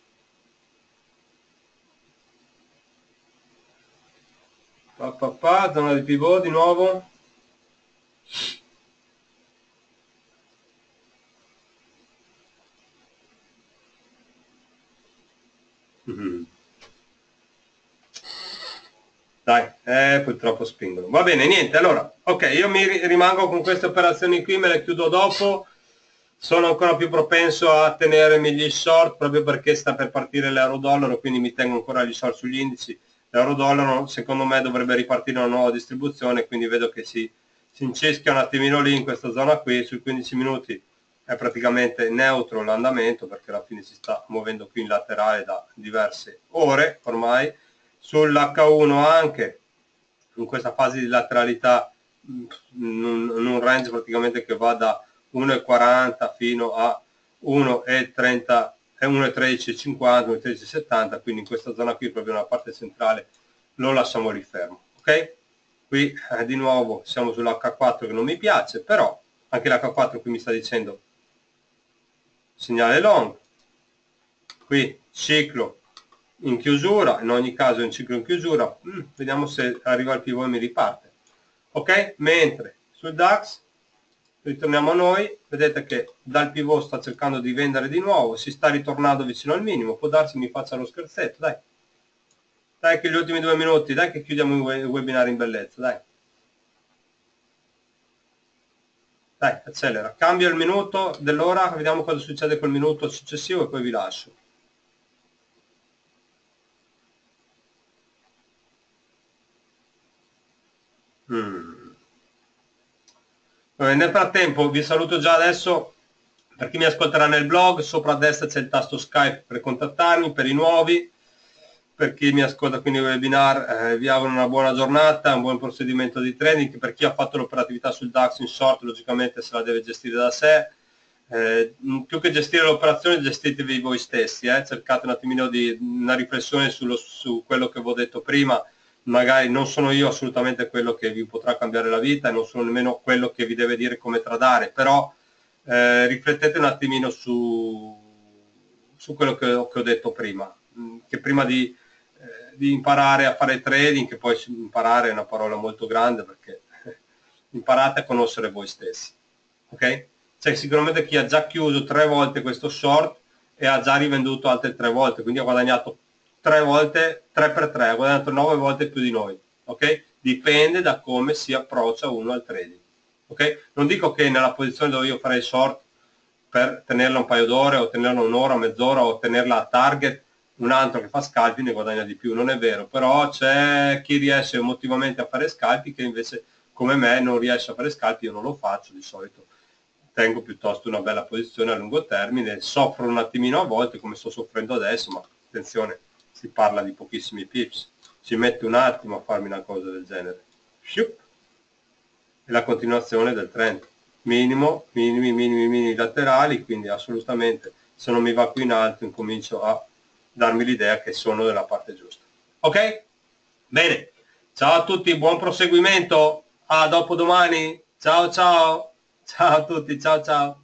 Pa, pa, pa, zona di pivot di nuovo. Mm-hmm. Dai, eh, purtroppo spingono. Va bene, niente, allora, ok, io mi rimango con queste operazioni qui, me le chiudo dopo. Sono ancora più propenso a tenermi gli short, proprio perché sta per partire l'euro dollaro, quindi mi tengo ancora gli short sugli indici. L'euro dollaro secondo me dovrebbe ripartire una nuova distribuzione, quindi vedo che si, si inceschia un attimino lì in questa zona qui, sui quindici minuti è praticamente neutro l'andamento, perché alla fine si sta muovendo qui in laterale da diverse ore ormai. Sull'H uno anche in questa fase di lateralità, in un range praticamente che va da uno virgola quaranta fino a uno virgola trenta e uno virgola tredici cinquanta, uno virgola tredici settanta, quindi in questa zona qui proprio nella parte centrale lo lasciamo lì fermo, ok? Qui eh, di nuovo siamo sull'H quattro che non mi piace, però anche l'H quattro qui mi sta dicendo segnale long, qui ciclo in chiusura, in ogni caso è un ciclo in chiusura, mm, vediamo se arriva il pivot e mi riparte, ok? Mentre sul DAX ritorniamo a noi, vedete che dal pivot sta cercando di vendere di nuovo, si sta ritornando vicino al minimo, può darsi mi faccia lo scherzetto, dai. Dai che gli ultimi due minuti, dai che chiudiamo il webinar in bellezza, dai. Dai, accelera. Cambio il minuto dell'ora, vediamo cosa succede col minuto successivo e poi vi lascio. Mm. Nel frattempo vi saluto già adesso. Per chi mi ascolterà nel blog, sopra a destra c'è il tasto Skype per contattarmi, per i nuovi. Per chi mi ascolta quindi il webinar, eh, vi auguro una buona giornata, un buon procedimento di trading. Per chi ha fatto l'operatività sul DAX in short, logicamente se la deve gestire da sé. Eh, più che gestire l'operazione, gestitevi voi stessi, eh. Cercate un attimino di una riflessione sullo, su quello che vi ho detto prima. Magari non sono io assolutamente quello che vi potrà cambiare la vita e non sono nemmeno quello che vi deve dire come tradare, però eh, riflettete un attimino su, su quello che, che ho detto prima, che prima di, eh, di imparare a fare trading, che poi imparare è una parola molto grande, perché imparate a conoscere voi stessi, ok? C'è sicuramente chi ha già chiuso tre volte questo short e ha già rivenduto altre tre volte, quindi ha guadagnato tre volte, tre per tre, ha guadagnato nove volte più di noi, ok? Dipende da come si approccia uno al trading, ok? Non dico che nella posizione dove io farei short per tenerla un paio d'ore o tenerla un'ora, mezz'ora o tenerla a target, un altro che fa scalpi ne guadagna di più, non è vero, però c'è chi riesce emotivamente a fare scalpi che invece come me non riesce a fare scalpi, io non lo faccio di solito, tengo piuttosto una bella posizione a lungo termine, soffro un attimino a volte come sto soffrendo adesso, ma attenzione, si parla di pochissimi pips, ci mette un attimo a farmi una cosa del genere. Sciup. E la continuazione del trend, minimo, minimi, minimi, minimi laterali, quindi assolutamente se non mi va qui in alto incomincio a darmi l'idea che sono della parte giusta. Ok? Bene, ciao a tutti, buon proseguimento, a dopo domani, ciao ciao, ciao a tutti, ciao ciao.